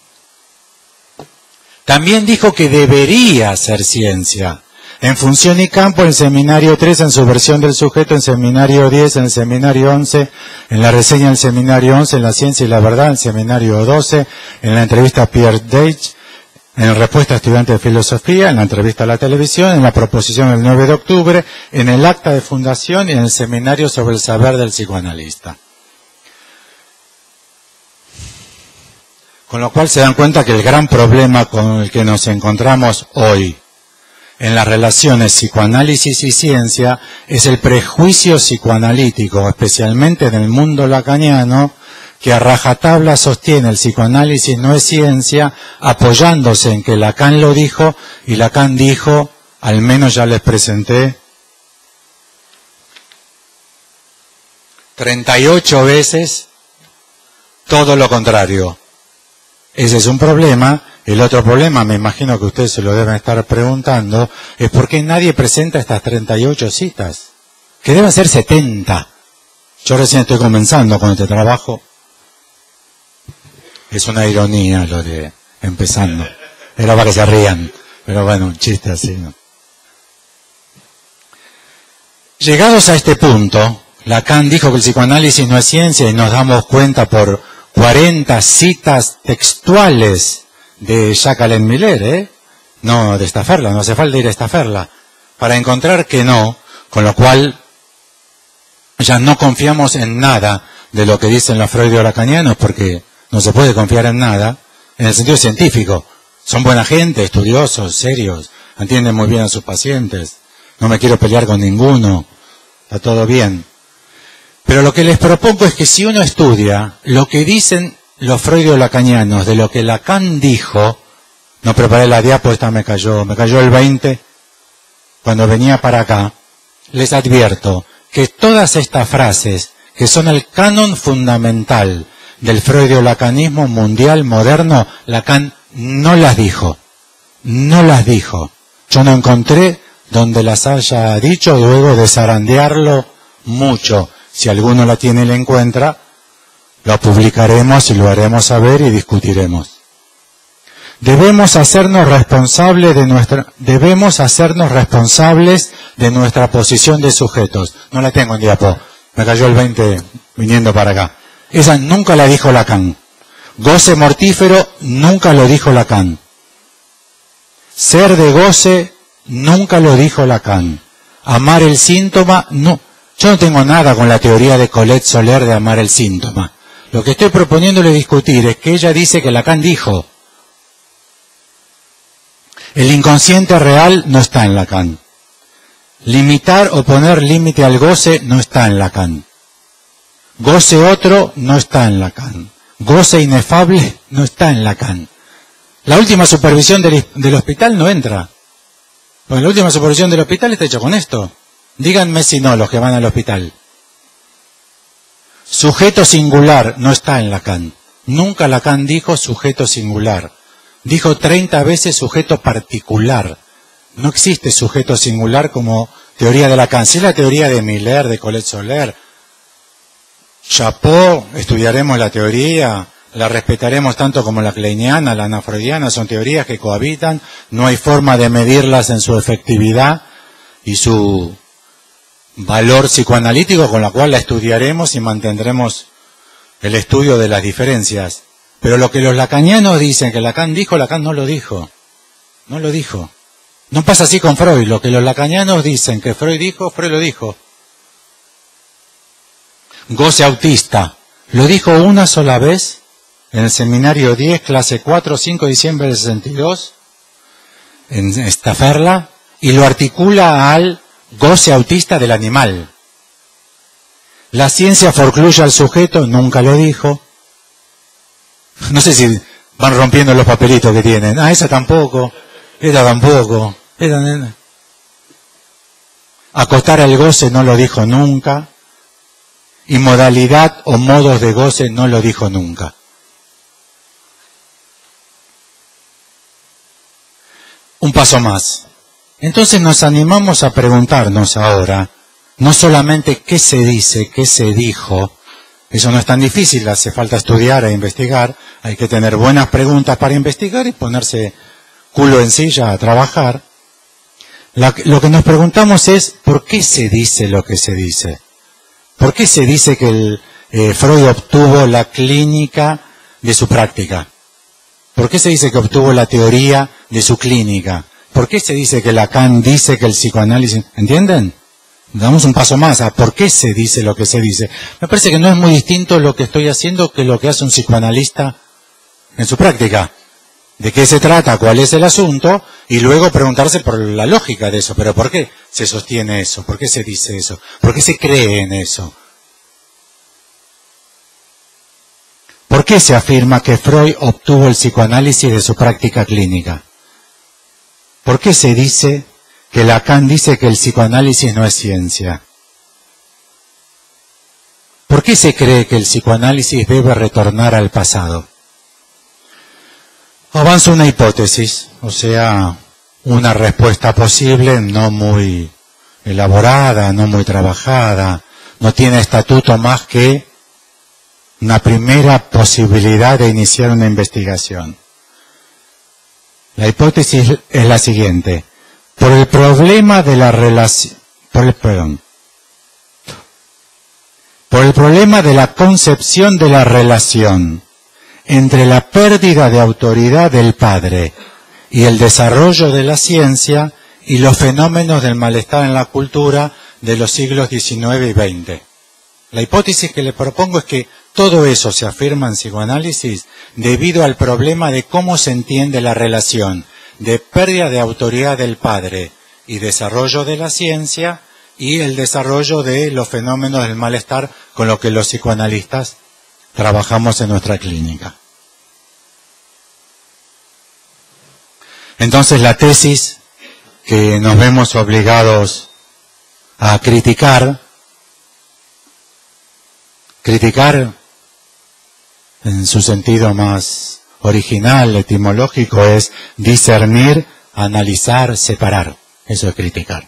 también dijo que debería ser ciencia. En función y campo, en el seminario tres, en su versión del sujeto, en seminario diez, en el seminario once, en la reseña del seminario once, en la ciencia y la verdad, en el seminario doce, en la entrevista a Pierre Deitch, en respuesta a estudiante de filosofía, en la entrevista a la televisión, en la proposición del nueve de octubre, en el acta de fundación y en el seminario sobre el saber del psicoanalista. Con lo cual se dan cuenta que el gran problema con el que nos encontramos hoy en las relaciones psicoanálisis y ciencia es el prejuicio psicoanalítico, especialmente en el mundo lacaniano, que a rajatabla sostiene el psicoanálisis no es ciencia, apoyándose en que Lacan lo dijo, y Lacan dijo, al menos ya les presenté, treinta y ocho veces todo lo contrario. Ese es un problema. El otro problema, me imagino que ustedes se lo deben estar preguntando, es por qué nadie presenta estas treinta y ocho citas, que deben ser setenta. Yo recién estoy comenzando con este trabajo. Es una ironía lo de empezando. Era para que se rían, pero bueno, un chiste así, ¿no? Llegados a este punto, Lacan dijo que el psicoanálisis no es ciencia y nos damos cuenta por cuarenta citas textuales de Jacques-Alain Miller, ¿eh? No de Staffordla, no hace falta ir a Staffordla, para encontrar que no, con lo cual ya no confiamos en nada de lo que dicen los freudio-lacanianos, porque no se puede confiar en nada, en el sentido científico. Son buena gente, estudiosos, serios, entienden muy bien a sus pacientes, no me quiero pelear con ninguno, está todo bien. Pero lo que les propongo es que si uno estudia lo que dicen los freudio-lacanianos de lo que Lacan dijo, no preparé la diapo, esta me cayó, me cayó el veinte, cuando venía para acá, les advierto que todas estas frases, que son el canon fundamental del freudio-lacanismo mundial moderno, Lacan no las dijo, no las dijo. Yo no encontré donde las haya dicho, luego de zarandearlo mucho. Si alguno la tiene y la encuentra, lo publicaremos y lo haremos saber y discutiremos. Debemos hacernos responsables de nuestra, debemos hacernos responsables de nuestra posición de sujetos. No la tengo en diapo, me cayó el veinte viniendo para acá. Esa nunca la dijo Lacan. Goce mortífero nunca lo dijo Lacan. Ser de goce nunca lo dijo Lacan. Amar el síntoma, no. Yo no tengo nada con la teoría de Colette Soler de amar el síntoma. Lo que estoy proponiéndole discutir es que ella dice que Lacan dijo: el inconsciente real no está en Lacan. Limitar o poner límite al goce no está en Lacan. Goce otro no está en Lacan. Goce inefable no está en Lacan. La última supervisión del, del hospital no entra. Porque la última supervisión del hospital está hecha con esto. Díganme si no, los que van al hospital. Sujeto singular no está en Lacan. Nunca Lacan dijo sujeto singular. Dijo treinta veces sujeto particular. No existe sujeto singular como teoría de Lacan. Si es la teoría de Miller, de Colette Soler, chapeau, estudiaremos la teoría, la respetaremos tanto como la kleiniana, la anafreudiana, son teorías que cohabitan, no hay forma de medirlas en su efectividad y su valor psicoanalítico, con la cual la estudiaremos y mantendremos el estudio de las diferencias. Pero lo que los lacanianos dicen que Lacan dijo, Lacan no lo dijo. No lo dijo. No pasa así con Freud. Lo que los lacanianos dicen que Freud dijo, Freud lo dijo. Goce autista. Lo dijo una sola vez en el seminario diez, clase cuatro, cinco de diciembre del sesenta y dos, en Staffordla, y lo articula al goce autista del animal. La ciencia forcluye al sujeto, nunca lo dijo. No sé si van rompiendo los papelitos que tienen. Ah, esa tampoco, esa tampoco. Esa... Acostar al goce no lo dijo nunca. Y modalidad o modos de goce no lo dijo nunca. Un paso más. Entonces nos animamos a preguntarnos ahora, no solamente qué se dice, qué se dijo. Eso no es tan difícil, hace falta estudiar e investigar, hay que tener buenas preguntas para investigar y ponerse culo en silla a trabajar. La, lo que nos preguntamos es, ¿por qué se dice lo que se dice? ¿Por qué se dice que el, eh, Freud obtuvo la clínica de su práctica? ¿Por qué se dice que obtuvo la teoría de su clínica? ¿Por qué se dice que Lacan dice que el psicoanálisis... ¿Entienden? Damos un paso más a por qué se dice lo que se dice. Me parece que no es muy distinto lo que estoy haciendo que lo que hace un psicoanalista en su práctica. ¿De qué se trata? ¿Cuál es el asunto? Y luego preguntarse por la lógica de eso. ¿Pero por qué se sostiene eso? ¿Por qué se dice eso? ¿Por qué se cree en eso? ¿por qué se afirma que Freud obtuvo el psicoanálisis de su práctica clínica? ¿Por qué se dice que Lacan dice que el psicoanálisis no es ciencia? ¿Por qué se cree que el psicoanálisis debe retornar al pasado? Avanzo una hipótesis, o sea, una respuesta posible, no muy elaborada, no muy trabajada, no tiene estatuto más que una primera posibilidad de iniciar una investigación. La hipótesis es la siguiente: por el problema de la relación, por el, perdón, por el problema de la concepción de la relación entre la pérdida de autoridad del padre y el desarrollo de la ciencia y los fenómenos del malestar en la cultura de los siglos diecinueve y veinte. La hipótesis que le propongo es que todo eso se afirma en psicoanálisis debido al problema de cómo se entiende la relación de pérdida de autoridad del padre y desarrollo de la ciencia y el desarrollo de los fenómenos del malestar con lo que los psicoanalistas trabajamos en nuestra clínica. Entonces la tesis que nos vemos obligados a criticar, criticar en su sentido más original, etimológico, es discernir, analizar, separar. Eso es criticar.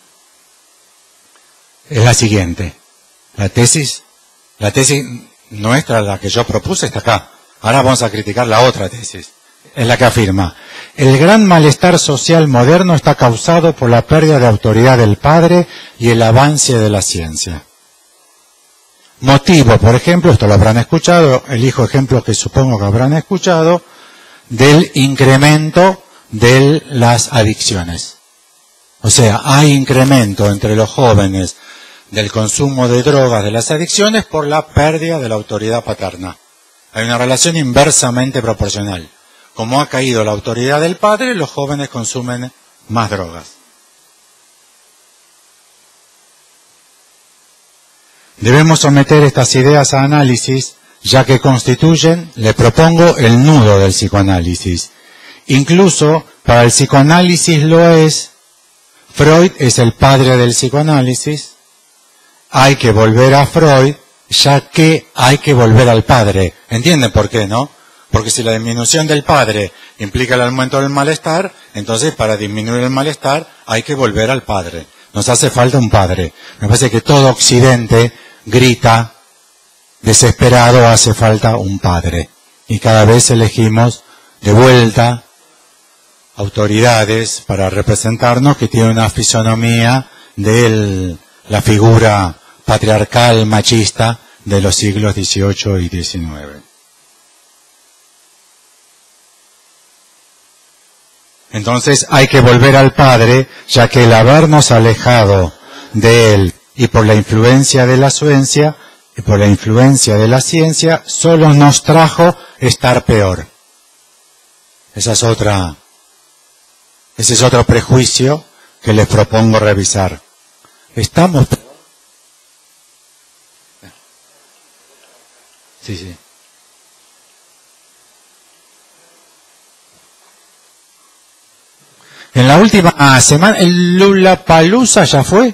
Es la siguiente. La tesis, la tesis nuestra, la que yo propuse, está acá. Ahora vamos a criticar la otra tesis. Es la que afirma: el gran malestar social moderno está causado por la pérdida de autoridad del padre y el avance de la ciencia. Motivo, por ejemplo, esto lo habrán escuchado, elijo ejemplos que supongo que habrán escuchado, del incremento de las adicciones. O sea, hay incremento entre los jóvenes del consumo de drogas, de las adicciones, por la pérdida de la autoridad paterna. Hay una relación inversamente proporcional. Como ha caído la autoridad del padre, los jóvenes consumen más drogas. Debemos someter estas ideas a análisis, ya que constituyen, le propongo, el nudo del psicoanálisis. Incluso para el psicoanálisis lo es. Freud es el padre del psicoanálisis. Hay que volver a Freud, ya que hay que volver al padre. ¿Entienden por qué, no? Porque si la disminución del padre implica el aumento del malestar, entonces para disminuir el malestar hay que volver al padre. Nos hace falta un padre. Me parece que todo Occidente grita, desesperado, hace falta un padre. Y cada vez elegimos de vuelta autoridades para representarnos que tienen una fisonomía de la figura patriarcal, machista de los siglos dieciocho y diecinueve. Entonces hay que volver al padre, ya que el habernos alejado de él y por la influencia de la ciencia, y por la influencia de la ciencia, solo nos trajo estar peor. Esa es otra, ese es otro prejuicio que les propongo revisar. Estamos. Sí, sí. En la última semana, el Lollapalooza ya fue.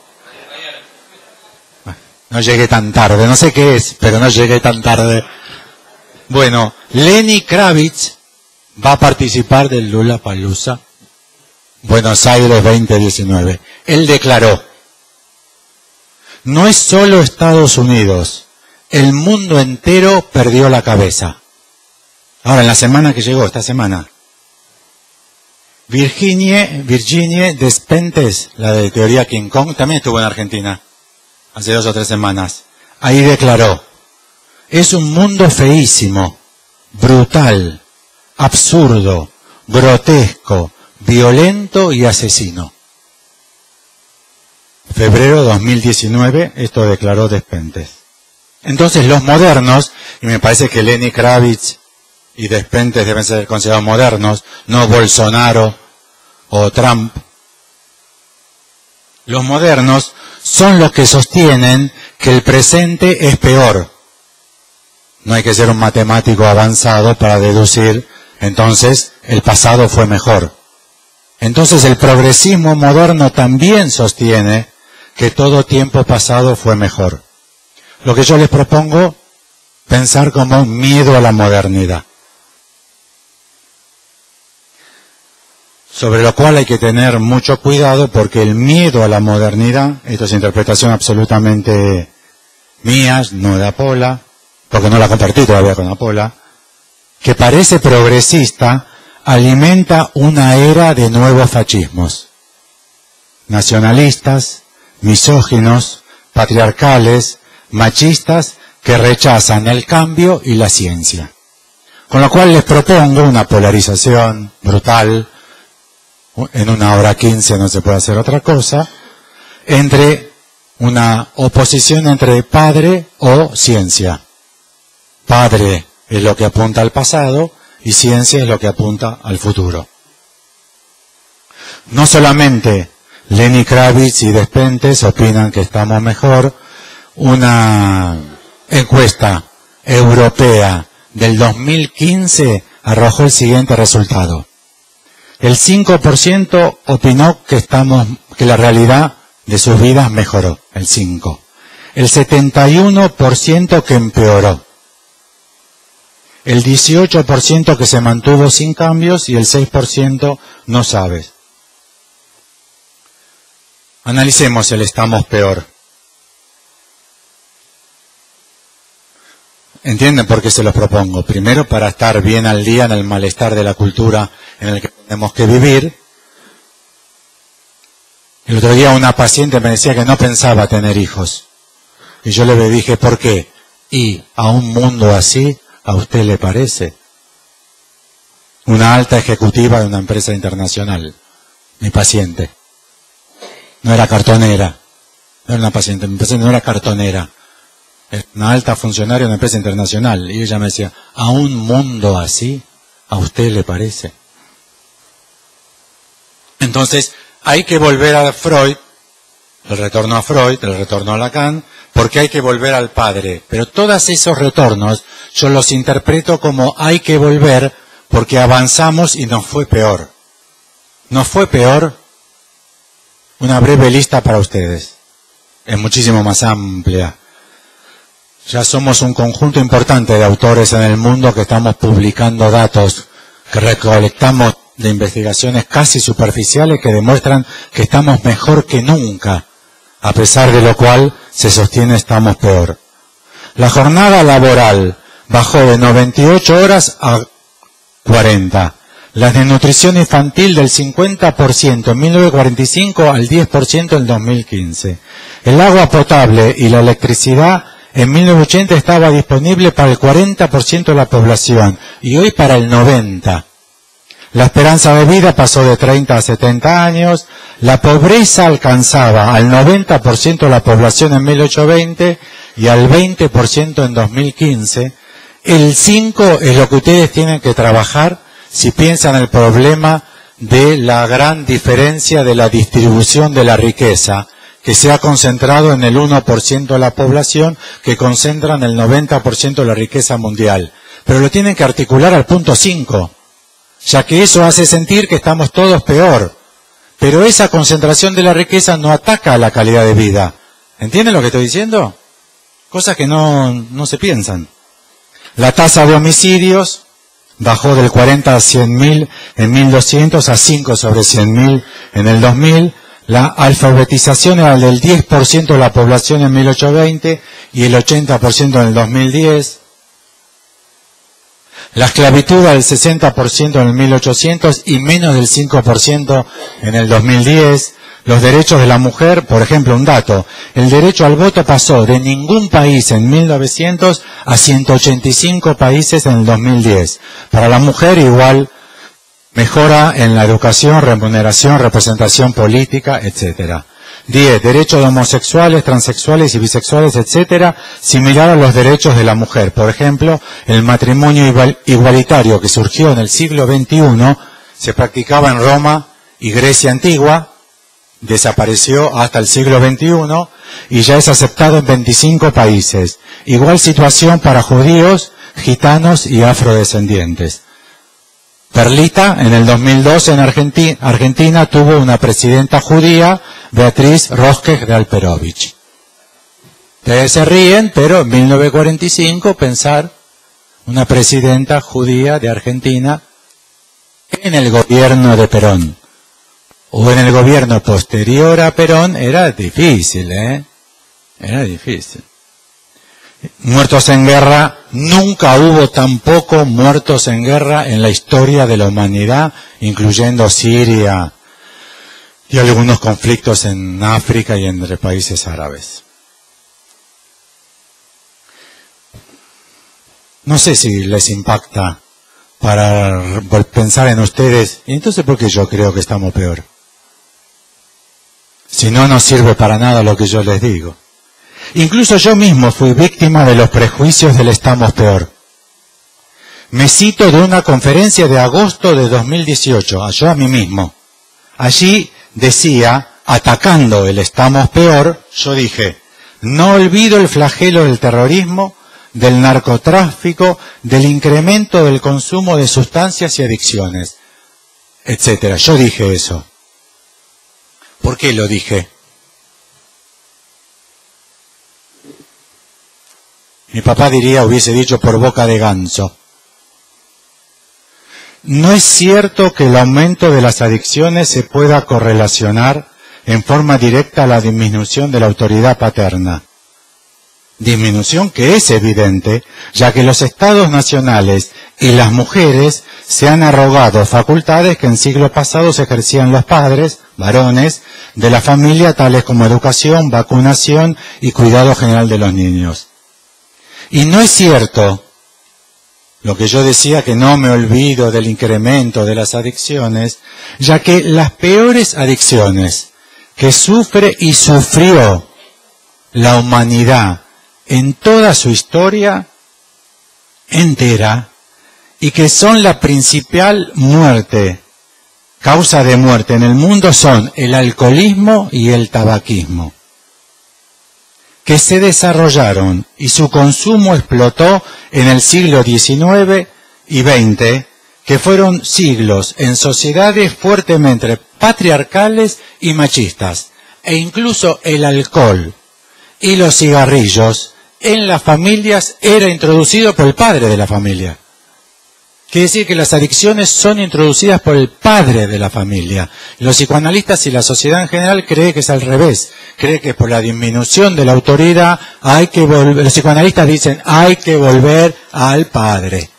No llegué tan tarde, no sé qué es, pero no llegué tan tarde. Bueno, Lenny Kravitz va a participar del Lollapalooza Buenos Aires veinte diecinueve. Él declaró: no es solo Estados Unidos, el mundo entero perdió la cabeza. Ahora, en la semana que llegó, esta semana, Virginie, Virginie Despentes, la de Teoría King Kong, también estuvo en Argentina hace dos o tres semanas. Ahí declaró: es un mundo feísimo, brutal, absurdo, grotesco, violento y asesino. Febrero dos mil diecinueve, esto declaró Despentes. Entonces los modernos, y me parece que Lenny Kravitz y Despentes deben ser considerados modernos, no Bolsonaro o Trump. Los modernos son los que sostienen que el presente es peor. No hay que ser un matemático avanzado para deducir, entonces, el pasado fue mejor. Entonces el progresismo moderno también sostiene que todo tiempo pasado fue mejor. Lo que yo les propongo, pensar como un miedo a la modernidad. Sobre lo cual hay que tener mucho cuidado porque el miedo a la modernidad, esto es interpretación absolutamente mía, no de Apola, porque no la compartí todavía con Apola, que parece progresista, alimenta una era de nuevos fascismos. Nacionalistas, misóginos, patriarcales, machistas, que rechazan el cambio y la ciencia. Con lo cual les propongo una polarización brutal, en una hora quince no se puede hacer otra cosa, entre una oposición entre padre o ciencia. Padre es lo que apunta al pasado y ciencia es lo que apunta al futuro. No solamente Lenny Kravitz y Despentes opinan que estamos mejor, una encuesta europea del dos mil quince arrojó el siguiente resultado. El cinco por ciento opinó que estamos, que la realidad de sus vidas mejoró, el cinco por ciento. El setenta y uno por ciento que empeoró. El dieciocho por ciento que se mantuvo sin cambios y el seis por ciento no sabe. Analicemos el estamos peor. ¿Entienden por qué se los propongo? Primero, para estar bien al día en el malestar de la cultura en el que tenemos que vivir. El otro día una paciente me decía que no pensaba tener hijos. Y yo le dije, ¿por qué? Y a un mundo así, ¿a usted le parece? Una alta ejecutiva de una empresa internacional, mi paciente. No era cartonera, no era una paciente, mi paciente no era cartonera. Era una alta funcionaria de una empresa internacional. Y ella me decía, ¿a un mundo así, a usted le parece? Entonces, hay que volver a Freud, el retorno a Freud, el retorno a Lacan, porque hay que volver al padre. Pero todos esos retornos yo los interpreto como hay que volver porque avanzamos y nos fue peor. Nos fue peor. Una breve lista para ustedes. Es muchísimo más amplia. Ya somos un conjunto importante de autores en el mundo que estamos publicando datos, que recolectamos de investigaciones casi superficiales que demuestran que estamos mejor que nunca, a pesar de lo cual se sostiene estamos peor. La jornada laboral bajó de noventa y ocho horas a cuarenta. La desnutrición infantil del cincuenta por ciento en mil novecientos cuarenta y cinco al diez por ciento en dos mil quince. El agua potable y la electricidad en mil novecientos ochenta estaba disponible para el cuarenta por ciento de la población y hoy para el noventa por ciento. La esperanza de vida pasó de treinta a setenta años, la pobreza alcanzaba al noventa por ciento de la población en mil ochocientos veinte y al veinte por ciento en dos mil quince. El cinco es lo que ustedes tienen que trabajar si piensan el problema de la gran diferencia de la distribución de la riqueza, que se ha concentrado en el uno por ciento de la población, que concentran el noventa por ciento de la riqueza mundial. Pero lo tienen que articular al punto cinco, ya que eso hace sentir que estamos todos peor. Pero esa concentración de la riqueza no ataca a la calidad de vida. ¿Entienden lo que estoy diciendo? Cosas que no, no se piensan. La tasa de homicidios bajó del cuarenta a cien mil en mil doscientos a cinco sobre cien mil en el dos mil. La alfabetización era del diez por ciento de la población en mil ochocientos veinte y el ochenta por ciento en el dos mil diez. La esclavitud del sesenta por ciento en el mil ochocientos y menos del cinco por ciento en el dos mil diez. Los derechos de la mujer, por ejemplo, un dato, el derecho al voto pasó de ningún país en mil novecientos a ciento ochenta y cinco países en el dos mil diez. Para la mujer igual, mejora en la educación, remuneración, representación política, etcétera. diez. Derechos de homosexuales, transexuales y bisexuales, etcétera, similar a los derechos de la mujer. Por ejemplo, el matrimonio igualitario que surgió en el siglo veintiuno se practicaba en Roma y Grecia antigua, desapareció hasta el siglo veintiuno y ya es aceptado en veinticinco países. Igual situación para judíos, gitanos y afrodescendientes. Perlita, en el dos mil dos en Argentina, Argentina tuvo una presidenta judía, Beatriz Rosquej de Alperovich. Ustedes se ríen, pero en mil novecientos cuarenta y cinco pensar una presidenta judía de Argentina en el gobierno de Perón o en el gobierno posterior a Perón era difícil, ¿eh? Era difícil. Muertos en guerra, nunca hubo tan poco muertos en guerra en la historia de la humanidad, incluyendo Siria y algunos conflictos en África y entre países árabes. No sé si les impacta para pensar en ustedes, ¿y entonces por qué yo creo que estamos peor? Si no nos sirve para nada lo que yo les digo. Incluso yo mismo fui víctima de los prejuicios del estamos peor. Me cito de una conferencia de agosto de dos mil dieciocho, yo a mí mismo. Allí decía, atacando el estamos peor, yo dije, no olvido el flagelo del terrorismo, del narcotráfico, del incremento del consumo de sustancias y adicciones, etcétera. Yo dije eso. ¿Por qué lo dije? Mi papá diría, hubiese dicho por boca de ganso. No es cierto que el aumento de las adicciones se pueda correlacionar en forma directa a la disminución de la autoridad paterna. Disminución que es evidente, ya que los estados nacionales y las mujeres se han arrogado facultades que en siglos pasados ejercían los padres, varones, de la familia, tales como educación, vacunación y cuidado general de los niños. Y no es cierto lo que yo decía, que no me olvido del incremento de las adicciones, ya que las peores adicciones que sufre y sufrió la humanidad en toda su historia entera, y que son la principal muerte, causa de muerte en el mundo, son el alcoholismo y el tabaquismo, que se desarrollaron y su consumo explotó en el siglo diecinueve y veinte, que fueron siglos en sociedades fuertemente patriarcales y machistas, e incluso el alcohol y los cigarrillos en las familias era introducido por el padre de la familia. Quiere decir que las adicciones son introducidas por el padre de la familia. Los psicoanalistas y la sociedad en general creen que es al revés. Creen que por la disminución de la autoridad hay que volver, los psicoanalistas dicen hay que volver al padre.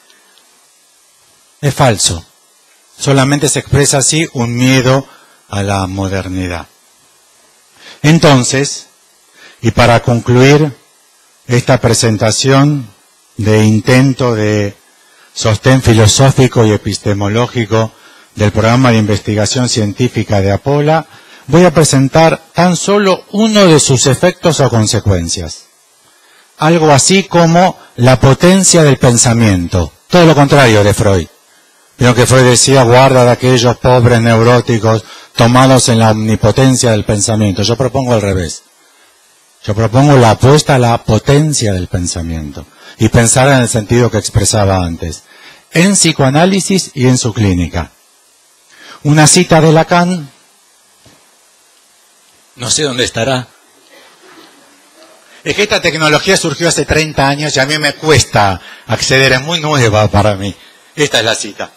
Es falso. Solamente se expresa así un miedo a la modernidad. Entonces, y para concluir esta presentación de intento de sostén filosófico y epistemológico del programa de investigación científica de Apola, voy a presentar tan solo uno de sus efectos o consecuencias. Algo así como la potencia del pensamiento. Todo lo contrario de Freud. Vieron que Freud decía, guarda de aquellos pobres neuróticos tomados en la omnipotencia del pensamiento. Yo propongo al revés. Yo propongo la apuesta a la potencia del pensamiento. Y pensar en el sentido que expresaba antes. En psicoanálisis y en su clínica. Una cita de Lacan. No sé dónde estará. Es que esta tecnología surgió hace treinta años y a mí me cuesta acceder, es muy nueva para mí. Esta es la cita.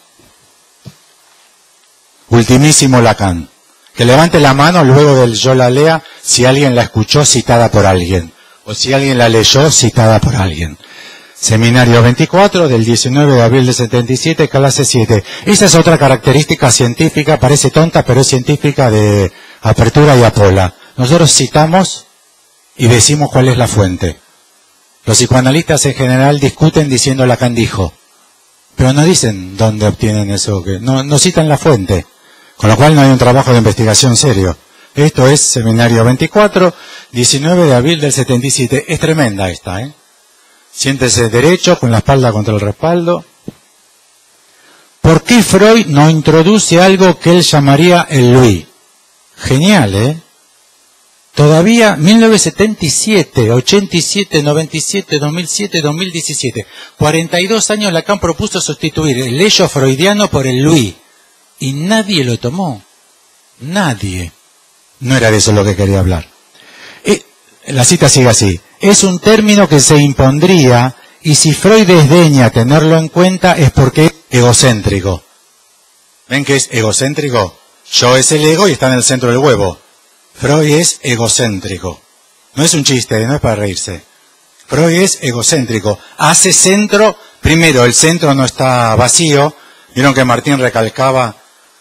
Ultimísimo Lacan. Que levante la mano luego del yo la lea si alguien la escuchó citada por alguien. O si alguien la leyó citada por alguien. Seminario veinticuatro del diecinueve de abril del setenta y siete, clase siete. Esa es otra característica científica, parece tonta, pero es científica de Apertura y Apola. Nosotros citamos y decimos cuál es la fuente. Los psicoanalistas en general discuten diciendo Lacan dijo, pero no dicen dónde obtienen eso, que no, no citan la fuente, con lo cual no hay un trabajo de investigación serio. Esto es Seminario veinticuatro, diecinueve de abril del setenta y siete. Es tremenda esta, ¿eh? Siéntese derecho, con la espalda contra el respaldo. ¿Por qué Freud no introduce algo que él llamaría el Louis? Genial, ¿eh? Todavía mil novecientos setenta y siete, ochenta y siete, noventa y siete, dos mil siete, dos mil diecisiete. cuarenta y dos años Lacan propuso sustituir el hecho freudiano por el lui. Y nadie lo tomó. Nadie. No era de eso lo que quería hablar. Eh, la cita sigue así. Es un término que se impondría, y si Freud desdeña tenerlo en cuenta es porque es egocéntrico. ¿Ven que es egocéntrico? Yo es el ego y está en el centro del huevo. Freud es egocéntrico. No es un chiste, no es para reírse. Freud es egocéntrico. Hace centro, primero el centro no está vacío. Vieron que Martín recalcaba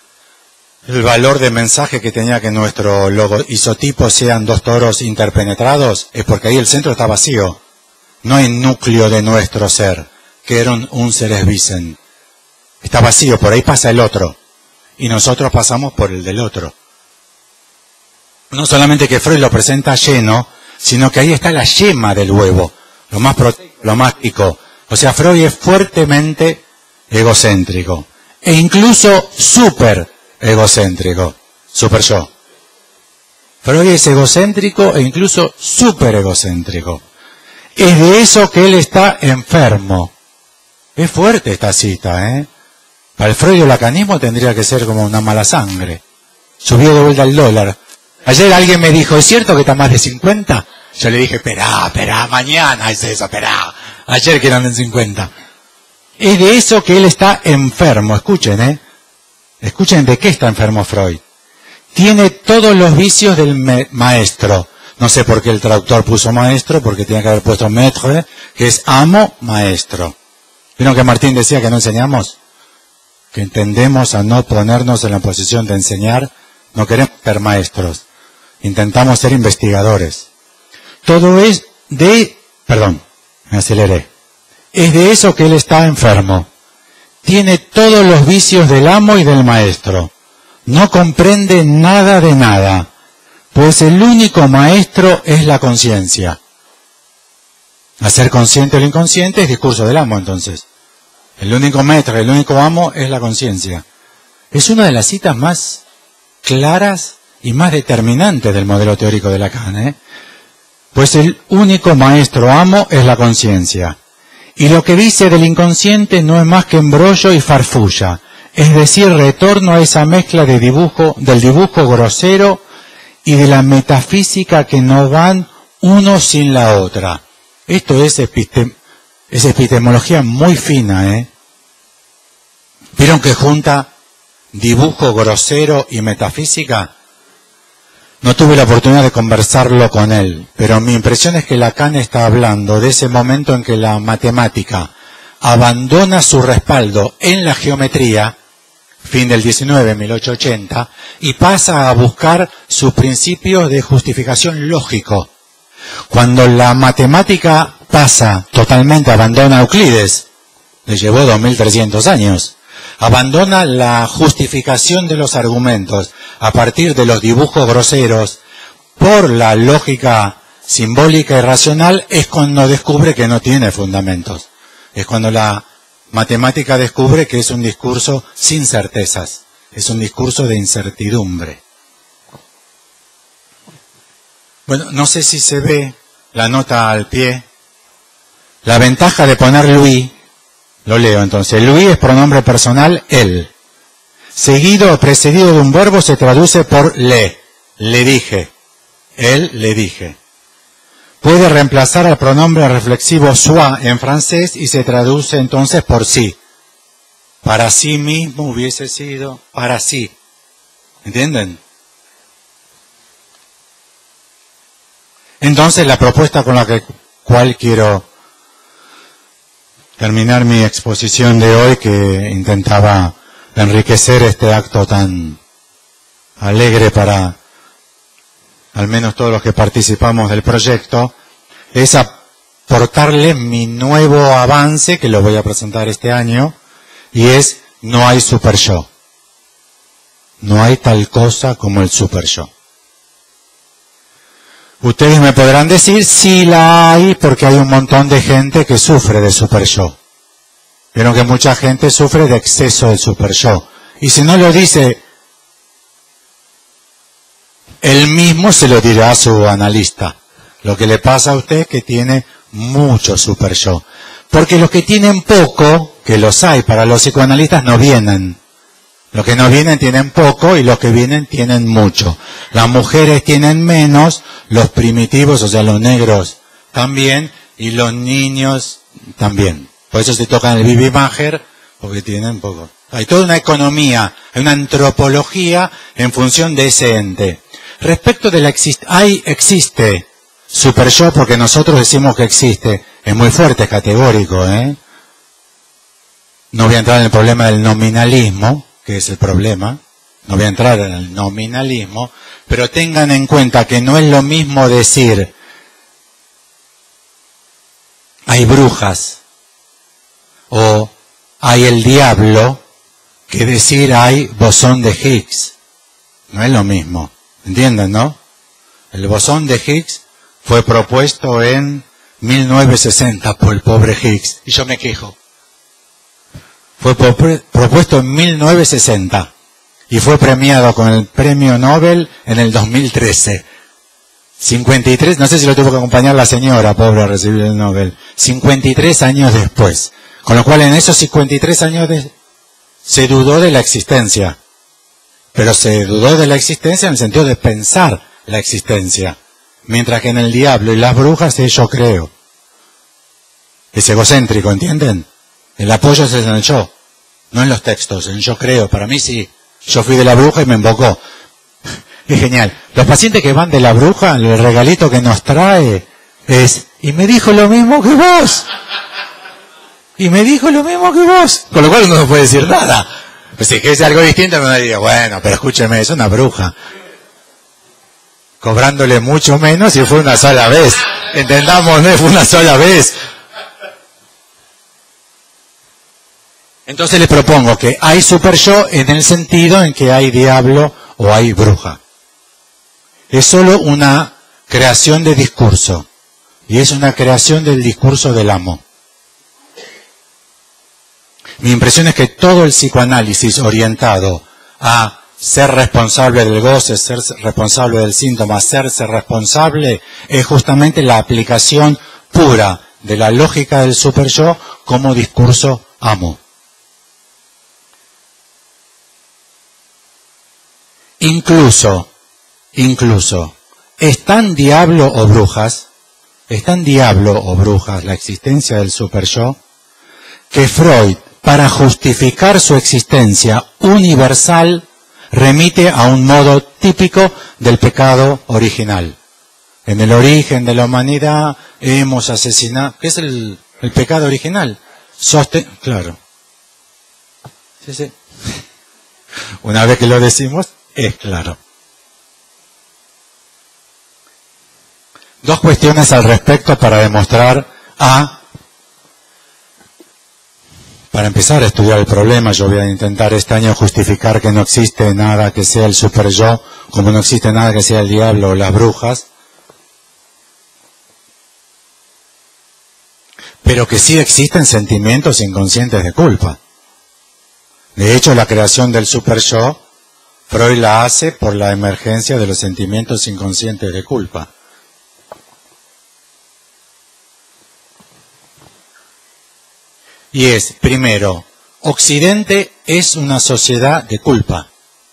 el valor de mensaje que tenía que nuestro logo isotipo sean dos toros interpenetrados. Es porque ahí el centro está vacío. No hay núcleo de nuestro ser, que era un, un seres vicen. Está vacío, por ahí pasa el otro. Y nosotros pasamos por el del otro. No solamente que Freud lo presenta lleno, sino que ahí está la yema del huevo, lo más proteico, lo más rico. O sea, Freud es fuertemente egocéntrico. E incluso súper egocéntrico. Super yo. Freud es egocéntrico e incluso súper egocéntrico. Es de eso que él está enfermo. Es fuerte esta cita, ¿eh? Para el Freud el lacanismo tendría que ser como una mala sangre. Subió de vuelta el dólar. Ayer alguien me dijo, ¿es cierto que está más de cincuenta? Yo le dije, esperá, esperá, mañana es eso, esperá. Ayer que eran en cincuenta. Es de eso que él está enfermo. Escuchen, ¿eh? Escuchen de qué está enfermo Freud. Tiene todos los vicios del maestro. No sé por qué el traductor puso maestro, porque tenía que haber puesto maître, que es amo, maestro. ¿Vieron que Martín decía que no enseñamos? Que entendemos a no ponernos en la posición de enseñar, no queremos ser maestros, intentamos ser investigadores. Todo es de, perdón, me aceleré, es de eso que él está enfermo. Tiene todos los vicios del amo y del maestro. No comprende nada de nada, pues el único maestro es la conciencia. Hacer consciente lo inconsciente es discurso del amo, entonces. El único maestro, el único amo es la conciencia. Es una de las citas más claras y más determinantes del modelo teórico de Lacan, ¿eh? Pues el único maestro amo es la conciencia. Y lo que dice del inconsciente no es más que embrollo y farfulla, es decir, retorno a esa mezcla de dibujo, del dibujo grosero y de la metafísica que no van uno sin la otra. Esto es, episte, es epistemología muy fina, ¿eh? ¿Vieron que junta dibujo grosero y metafísica? No tuve la oportunidad de conversarlo con él, pero mi impresión es que Lacan está hablando de ese momento en que la matemática abandona su respaldo en la geometría, fin del diecinueve, mil ochocientos ochenta, y pasa a buscar sus principios de justificación lógico. Cuando la matemática pasa totalmente, abandona a Euclides, le llevó dos mil trescientos años, abandona la justificación de los argumentos a partir de los dibujos groseros por la lógica simbólica y racional, es cuando descubre que no tiene fundamentos. Es cuando la matemática descubre que es un discurso sin certezas, es un discurso de incertidumbre. Bueno, no sé si se ve la nota al pie. La ventaja de poner Louis, lo leo entonces, Louis es pronombre personal, él. Seguido o precedido de un verbo se traduce por le, le dije, él le dije. Puede reemplazar al pronombre reflexivo soi en francés y se traduce entonces por sí. Para sí mismo hubiese sido para sí. ¿Entienden? Entonces la propuesta con la que, cual quiero terminar mi exposición de hoy, que intentaba enriquecer este acto tan alegre para al menos todos los que participamos del proyecto, es aportarle mi nuevo avance, que lo voy a presentar este año, y es, no hay super yo. No hay tal cosa como el super yo. Ustedes me podrán decir, sí la hay, porque hay un montón de gente que sufre de super yo. Vieron que mucha gente sufre de exceso del super yo. Y si no lo dice él mismo se lo dirá a su analista. Lo que le pasa a usted es que tiene mucho super yo. Porque los que tienen poco, que los hay, para los psicoanalistas no vienen. Los que no vienen tienen poco y los que vienen tienen mucho. Las mujeres tienen menos, los primitivos, o sea, los negros también, y los niños también. Por eso se tocan el Bibi Maher, porque tienen poco. Hay toda una economía, hay una antropología en función de ese ente. Respecto de la exist hay, existe super yo porque nosotros decimos que existe. Es muy fuerte, es categórico, ¿eh? No voy a entrar en el problema del nominalismo, que es el problema. No voy a entrar en el nominalismo, pero tengan en cuenta que no es lo mismo decir hay brujas o hay el diablo que decir hay bosón de Higgs. No es lo mismo. ¿Entienden, no? El bosón de Higgs fue propuesto en mil novecientos sesenta por el pobre Higgs. Y yo me quejo. Fue propuesto en mil novecientos sesenta y fue premiado con el premio Nobel en el dos mil trece. cincuenta y tres, no sé si lo tuvo que acompañar la señora, pobre, a recibir el Nobel. cincuenta y tres años después. Con lo cual en esos cincuenta y tres años de, se dudó de la existencia. Pero se dudó de la existencia en el sentido de pensar la existencia. Mientras que en el diablo y las brujas es yo creo. Es egocéntrico, ¿entienden? El apoyo es en el yo, no en los textos, en yo creo. Para mí sí, yo fui de la bruja y me invocó. Es genial. Los pacientes que van de la bruja, el regalito que nos trae es, y me dijo lo mismo que vos. Y me dijo lo mismo que vos. Con lo cual uno no puede decir nada. Pues si es algo distinto, me diría, bueno, pero escúcheme, es una bruja. Cobrándole mucho menos y fue una sola vez. Entendamos, no fue una sola vez. Entonces les propongo que hay super yo en el sentido en que hay diablo o hay bruja. Es solo una creación de discurso. Y es una creación del discurso del amo. Mi impresión es que todo el psicoanálisis orientado a ser responsable del goce, ser responsable del síntoma, serse responsable, es justamente la aplicación pura de la lógica del super yo como discurso amo. Incluso, incluso, ¿están diablo o brujas? ¿Están diablo o brujas la existencia del super yo? Que Freud, para justificar su existencia universal, remite a un modo típico del pecado original. En el origen de la humanidad hemos asesinado... ¿Qué es el, el pecado original? Sosten... Claro. Sí, sí. Una vez que lo decimos, es claro. Dos cuestiones al respecto para demostrar A. Para empezar a estudiar el problema, yo voy a intentar este año justificar que no existe nada que sea el super yo, como no existe nada que sea el diablo o las brujas, pero que sí existen sentimientos inconscientes de culpa. De hecho, la creación del super yo, Freud la hace por la emergencia de los sentimientos inconscientes de culpa. Y es, primero, Occidente es una sociedad de culpa.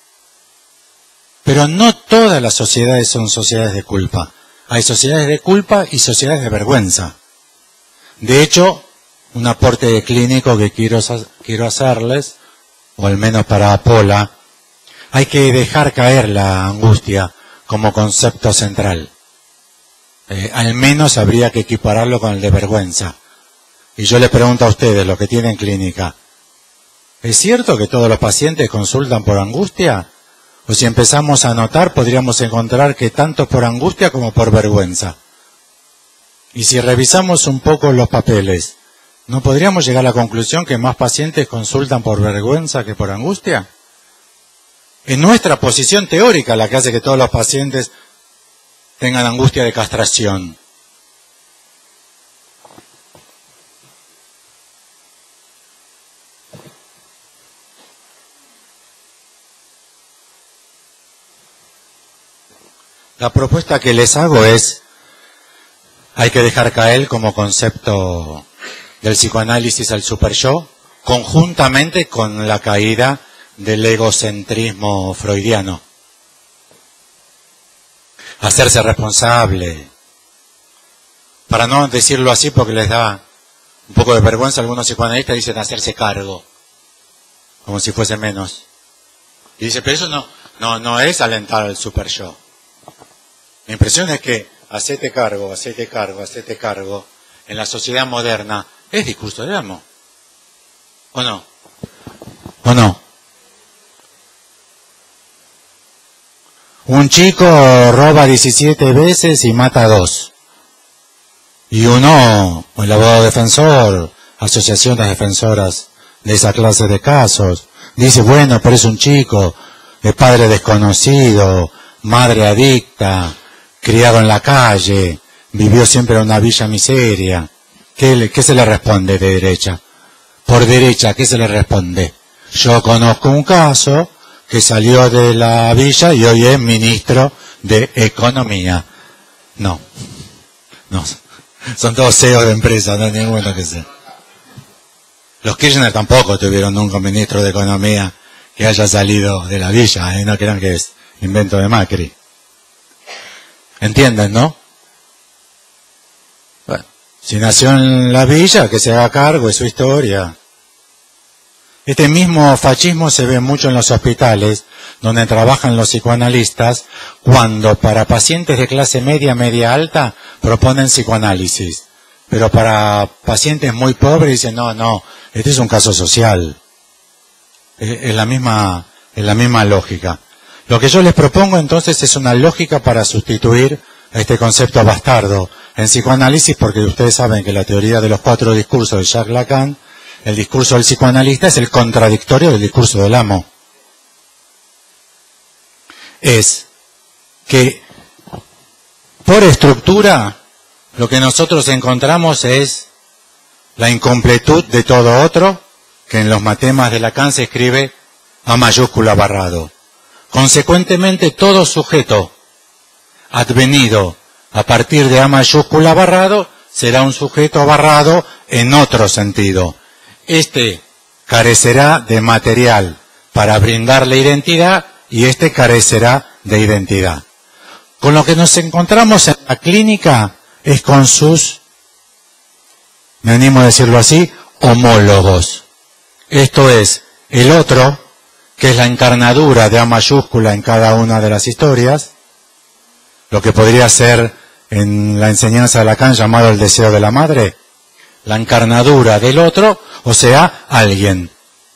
Pero no todas las sociedades son sociedades de culpa. Hay sociedades de culpa y sociedades de vergüenza. De hecho, un aporte clínico que quiero, quiero hacerles, o al menos para Apola, hay que dejar caer la angustia como concepto central. Eh, al menos habría que equipararlo con el de vergüenza. Y yo les pregunto a ustedes, los que tienen clínica, ¿es cierto que todos los pacientes consultan por angustia? O si empezamos a notar, podríamos encontrar que tanto por angustia como por vergüenza. Y si revisamos un poco los papeles, ¿no podríamos llegar a la conclusión que más pacientes consultan por vergüenza que por angustia? Es nuestra posición teórica la que hace que todos los pacientes tengan angustia de castración. La propuesta que les hago es, hay que dejar caer como concepto del psicoanálisis al superyo, conjuntamente con la caída del egocentrismo freudiano. Hacerse responsable, para no decirlo así porque les da un poco de vergüenza, algunos psicoanalistas dicen hacerse cargo, como si fuese menos. Y dice, pero eso no, no, no es alentar al superyo. Mi impresión es que hacete cargo, hacete cargo, hacete cargo, en la sociedad moderna, es discurso del amo. ¿O no? ¿O no? Un chico roba diecisiete veces y mata a dos. Y uno, el abogado defensor, asociaciones defensoras de esa clase de casos, dice, bueno, pero es un chico, de padre desconocido, madre adicta, criado en la calle, vivió siempre en una villa miseria. ¿Qué, le, qué se le responde de derecha? Por derecha, ¿qué se le responde? Yo conozco un caso que salió de la villa y hoy es ministro de Economía. No, no, son todos C E O de empresas, no hay ninguno que sea. Los Kirchner tampoco tuvieron nunca un ministro de Economía que haya salido de la villa, ¿eh? No crean que es invento de Macri. ¿Entienden, no? Bueno, si nació en la villa, que se haga cargo de su historia. Este mismo fascismo se ve mucho en los hospitales, donde trabajan los psicoanalistas, cuando para pacientes de clase media, media alta, proponen psicoanálisis. Pero para pacientes muy pobres dicen, no, no, este es un caso social. Es, es la misma, es la misma lógica. Lo que yo les propongo entonces es una lógica para sustituir a este concepto bastardo en psicoanálisis, porque ustedes saben que la teoría de los cuatro discursos de Jacques Lacan, el discurso del psicoanalista es el contradictorio del discurso del amo. Es que por estructura lo que nosotros encontramos es la incompletud de todo otro, que en los matemas de Lacan se escribe A mayúscula barrado. Consecuentemente, todo sujeto advenido a partir de A mayúscula barrado será un sujeto barrado en otro sentido. Este carecerá de material para brindarle identidad y este carecerá de identidad. Con lo que nos encontramos en la clínica es con sus, me animo a decirlo así, homólogos. Esto es, el otro, que es la encarnadura de A mayúscula en cada una de las historias, lo que podría ser en la enseñanza de Lacan llamado el deseo de la madre, la encarnadura del otro, o sea, alguien.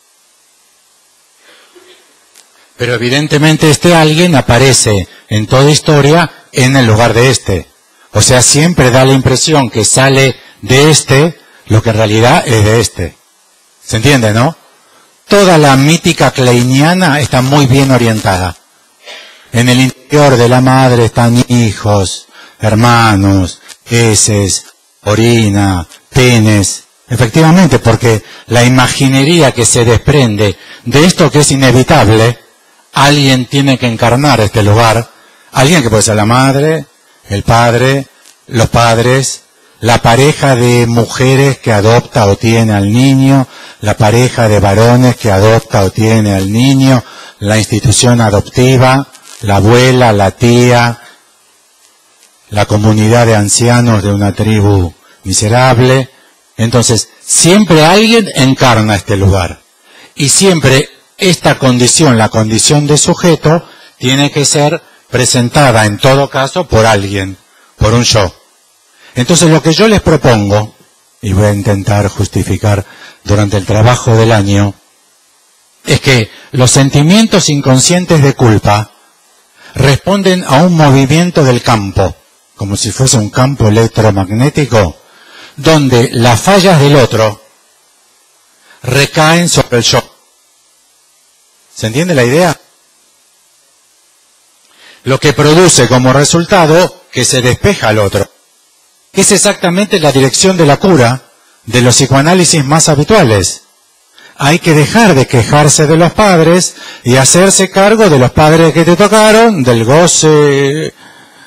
Pero evidentemente este alguien aparece en toda historia en el lugar de este. O sea, siempre da la impresión que sale de este lo que en realidad es de este. ¿Se entiende, no? Toda la mítica kleiniana está muy bien orientada. En el interior de la madre están hijos, hermanos, heces, orina, penes. Efectivamente, porque la imaginería que se desprende de esto que es inevitable, alguien tiene que encarnar este lugar. Alguien que puede ser la madre, el padre, los padres, la pareja de mujeres que adopta o tiene al niño, la pareja de varones que adopta o tiene al niño, la institución adoptiva, la abuela, la tía, la comunidad de ancianos de una tribu miserable. Entonces, siempre alguien encarna este lugar. Y siempre esta condición, la condición de sujeto, tiene que ser presentada en todo caso por alguien, por un yo. Entonces lo que yo les propongo, y voy a intentar justificar durante el trabajo del año, es que los sentimientos inconscientes de culpa responden a un movimiento del campo, como si fuese un campo electromagnético, donde las fallas del otro recaen sobre el yo. ¿Se entiende la idea? Lo que produce como resultado que se despeja al otro. Es exactamente la dirección de la cura de los psicoanálisis más habituales. Hay que dejar de quejarse de los padres y hacerse cargo de los padres que te tocaron, del goce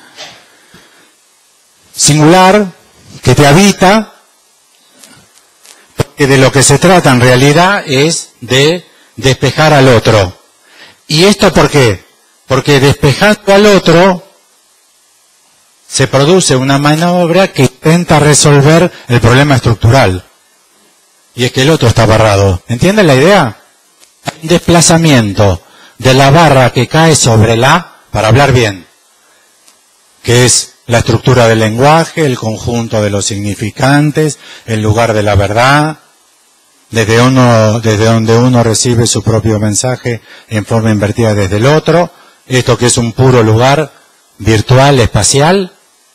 singular que te habita, porque de lo que se trata en realidad es de despejar al otro. ¿Y esto por qué? Porque despejando al otro se produce una maniobra que intenta resolver el problema estructural. Y es que el otro está barrado. ¿Entienden la idea? Hay un desplazamiento de la barra que cae sobre la, para hablar bien, que es la estructura del lenguaje, el conjunto de los significantes, el lugar de la verdad, desde uno, desde donde uno recibe su propio mensaje en forma invertida desde el otro, esto que es un puro lugar virtual, espacial.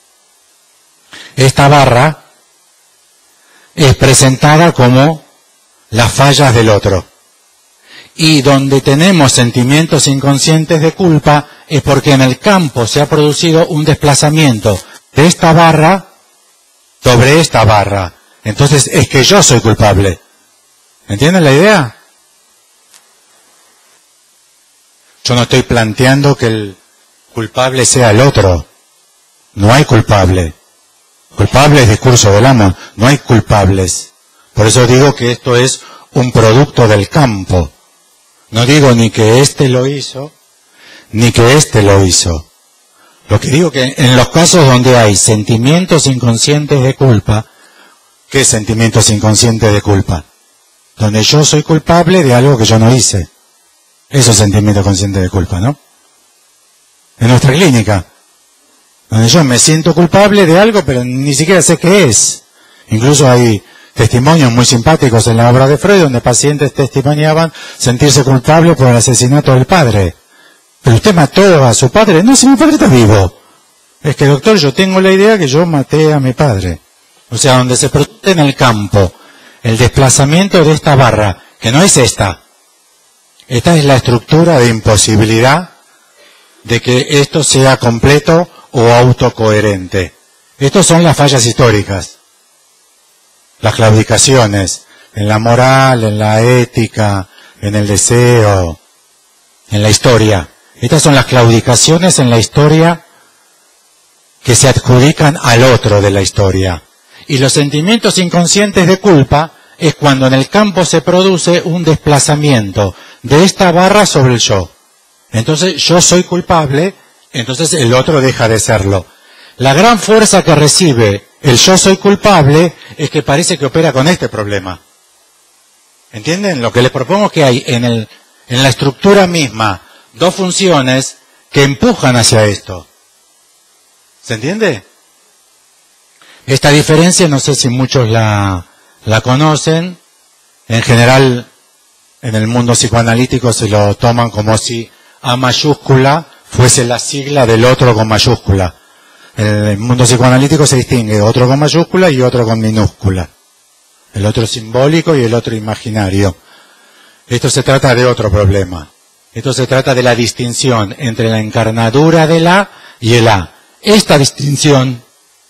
Esta barra es presentada como las fallas del otro. Y donde tenemos sentimientos inconscientes de culpa es porque en el campo se ha producido un desplazamiento de esta barra sobre esta barra. Entonces es que yo soy culpable. ¿Entienden la idea? Yo no estoy planteando que el culpable sea el otro. No hay culpable. Culpable es discurso del amo. No hay culpables. Por eso digo que esto es un producto del campo. No digo ni que este lo hizo, ni que este lo hizo. Lo que digo que en los casos donde hay sentimientos inconscientes de culpa, ¿qué sentimientos inconscientes de culpa? Donde yo soy culpable de algo que yo no hice. Eso es sentimiento consciente de culpa, ¿no? En nuestra clínica, donde yo me siento culpable de algo, pero ni siquiera sé qué es. Incluso hay testimonios muy simpáticos en la obra de Freud, donde pacientes testimoniaban sentirse culpables por el asesinato del padre. Pero usted mató a su padre. No, si mi padre está vivo. Es que, doctor, yo tengo la idea que yo maté a mi padre. O sea, donde se produce en el campo el desplazamiento de esta barra, que no es esta. Esta es la estructura de imposibilidad de que esto sea completo o autocoherente. Estas son las fallas históricas. Las claudicaciones en la moral, en la ética, en el deseo, en la historia. Estas son las claudicaciones en la historia que se adjudican al otro de la historia. Y los sentimientos inconscientes de culpa es cuando en el campo se produce un desplazamiento de esta barra sobre el yo. Entonces yo soy culpable, entonces el otro deja de serlo. La gran fuerza que recibe el yo soy culpable es que parece que opera con este problema. ¿Entienden? Lo que les propongo es que hay en, el, en la estructura misma dos funciones que empujan hacia esto. ¿Se entiende? Esta diferencia no sé si muchos la, la conocen. En general, en el mundo psicoanalítico se lo toman como si A mayúscula fuese la sigla del otro con mayúscula. En el mundo psicoanalítico se distingue otro con mayúscula y otro con minúscula. El otro simbólico y el otro imaginario. Esto se trata de otro problema. Esto se trata de la distinción entre la encarnadura del A y el A. Esta distinción,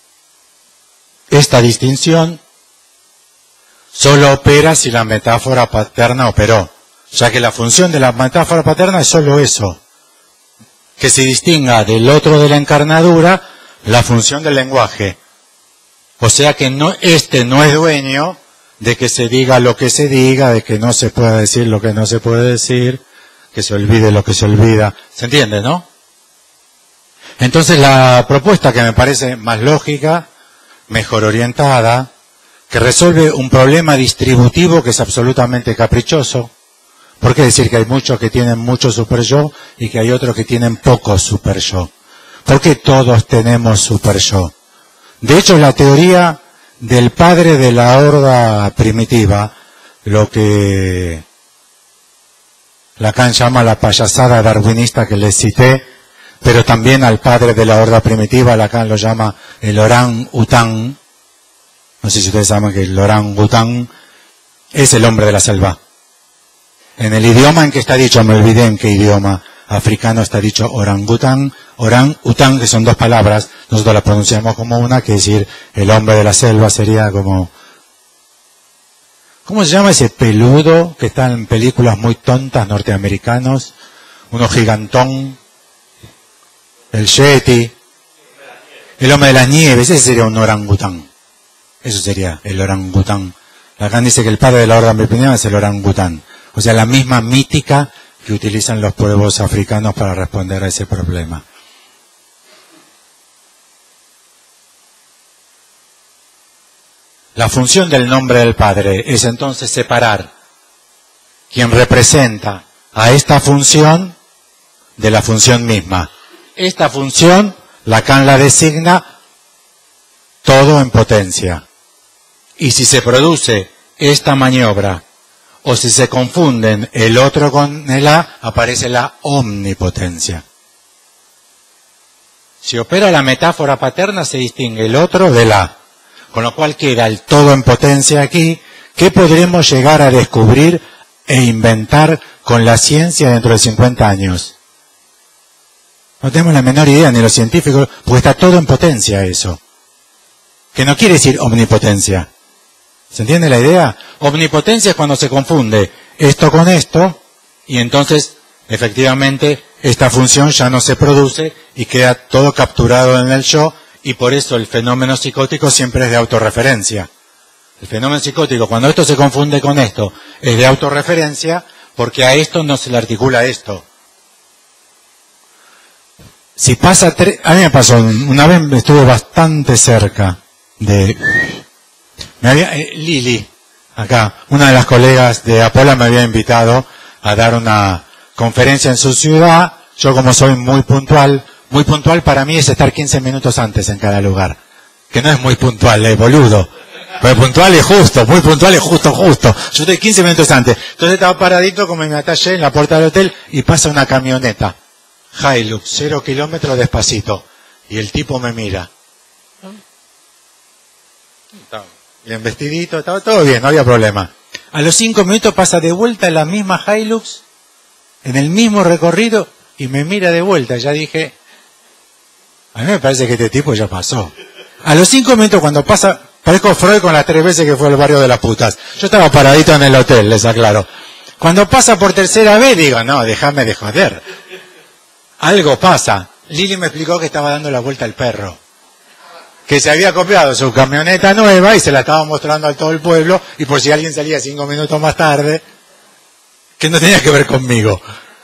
esta distinción solo opera si la metáfora paterna operó, ya que la función de la metáfora paterna es solo eso, que se distinga del otro de la encarnadura la función del lenguaje. O sea que no, este no es dueño de que se diga lo que se diga, de que no se pueda decir lo que no se puede decir, que se olvide lo que se olvida. ¿Se entiende, no? Entonces la propuesta que me parece más lógica, mejor orientada, que resuelve un problema distributivo que es absolutamente caprichoso. ¿Por qué decir que hay muchos que tienen mucho super yo y que hay otros que tienen poco super yo? ¿Por qué todos tenemos super yo? De hecho, la teoría del padre de la horda primitiva, lo que Lacan llama la payasada darwinista que les cité, pero también al padre de la horda primitiva, Lacan lo llama el orangután. No sé si ustedes saben que el orangután es el hombre de la selva. En el idioma en que está dicho, me olvidé en qué idioma africano está dicho orangután, orangután, que son dos palabras, nosotros la pronunciamos como una, que decir el hombre de la selva sería como... ¿Cómo se llama ese peludo que está en películas muy tontas norteamericanos? Uno gigantón, el Yeti, El hombre de las nieves, ese sería un orangután. Eso sería el orangután. Lacan dice que el padre de la orden primitiva es el orangután. O sea, la misma mítica que utilizan los pueblos africanos para responder a ese problema. La función del nombre del Padre es entonces separar quien representa a esta función de la función misma. Esta función, Lacan la designa todo en potencia. Y si se produce esta maniobra, o si se confunden el otro con el A, aparece la omnipotencia. Si opera la metáfora paterna, se distingue el otro del A. Con lo cual queda el todo en potencia aquí, que podremos llegar a descubrir e inventar con la ciencia dentro de cincuenta años. No tenemos la menor idea, ni los científicos, porque está todo en potencia eso. Que no quiere decir omnipotencia. ¿Se entiende la idea? Omnipotencia es cuando se confunde esto con esto, y entonces, efectivamente, esta función ya no se produce y queda todo capturado en el yo, y por eso el fenómeno psicótico siempre es de autorreferencia. El fenómeno psicótico, cuando esto se confunde con esto, es de autorreferencia, porque a esto no se le articula esto. Si pasa tres, a mí me pasó, una vez estuve bastante cerca de, me había, eh, Lili, acá, una de las colegas de Apola me había invitado a dar una conferencia en su ciudad. Yo, como soy muy puntual, muy puntual para mí es estar quince minutos antes en cada lugar, que no es muy puntual, es boludo. Pero puntual es justo, muy puntual es justo, justo. Yo estoy quince minutos antes. Entonces estaba paradito como me atallé en la puerta del hotel y pasa una camioneta. Hilux, cero kilómetros despacito. Y el tipo me mira. Estaba bien vestidito, estaba todo bien, no había problema. A los cinco minutos pasa de vuelta en la misma Hilux, en el mismo recorrido, y me mira de vuelta. Ya dije, a mí me parece que este tipo ya pasó. A los cinco minutos cuando pasa, parezco Freud con las tres veces que fue al barrio de las putas. Yo estaba paradito en el hotel, les aclaro. Cuando pasa por tercera vez, digo, no, déjame de joder. Algo pasa. Lili me explicó que estaba dando la vuelta al perro. Que se había copiado su camioneta nueva y se la estaba mostrando a todo el pueblo, y por si alguien salía cinco minutos más tarde, que no tenía que ver conmigo.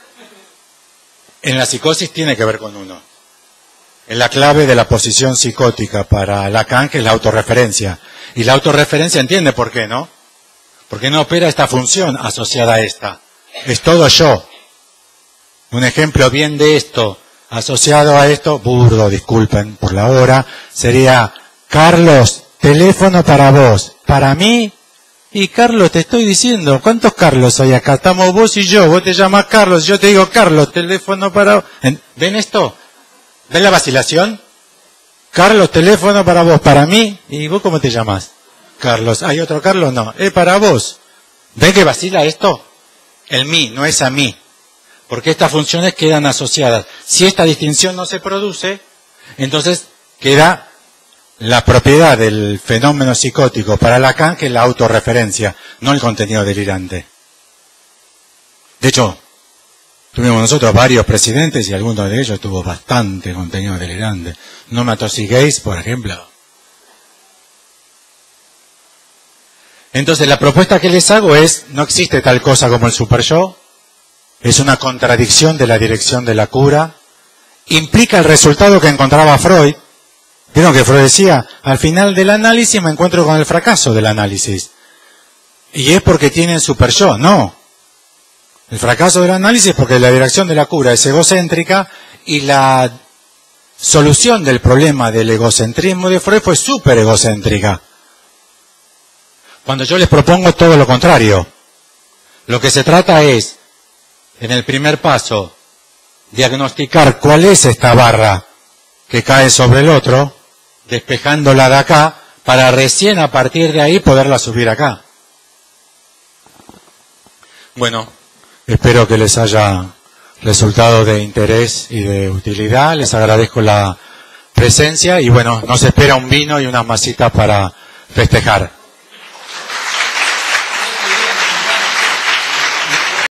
En la psicosis tiene que ver con uno. Es la clave de la posición psicótica para Lacan, que es la autorreferencia. Y la autorreferencia entiende por qué, ¿no? Porque no opera esta función asociada a esta. Es todo yo. Un ejemplo bien de esto, asociado a esto, burdo, disculpen por la hora, sería, Carlos, teléfono para vos. Para mí, y Carlos, te estoy diciendo, ¿cuántos Carlos hay acá? Estamos vos y yo, vos te llamas Carlos, yo te digo Carlos, teléfono para vos. ¿Ven esto? ¿Ven la vacilación? Carlos, teléfono para vos, para mí. ¿Y vos cómo te llamas? Carlos. ¿Hay otro Carlos? No. Es para vos. ¿Ven que vacila esto? El mí, no es a mí. Porque estas funciones quedan asociadas. Si esta distinción no se produce, entonces queda la propiedad del fenómeno psicótico para Lacan, que es la autorreferencia, no el contenido delirante. De hecho, tuvimos nosotros varios presidentes y algunos de ellos tuvo bastante contenido delirante. No me atosiguéis, por ejemplo. Entonces la propuesta que les hago es, no existe tal cosa como el superyo, es una contradicción de la dirección de la cura, implica el resultado que encontraba Freud. Vieron que Freud decía, al final del análisis me encuentro con el fracaso del análisis. Y es porque tienen superyo, no. El fracaso del análisis es porque la dirección de la cura es egocéntrica y la solución del problema del egocentrismo de Freud fue súper egocéntrica. Cuando yo les propongo todo lo contrario, lo que se trata es, en el primer paso, diagnosticar cuál es esta barra que cae sobre el otro, despejándola de acá, para recién a partir de ahí poderla subir acá. Bueno, espero que les haya resultado de interés y de utilidad. Les agradezco la presencia y bueno, nos espera un vino y unas masitas para festejar.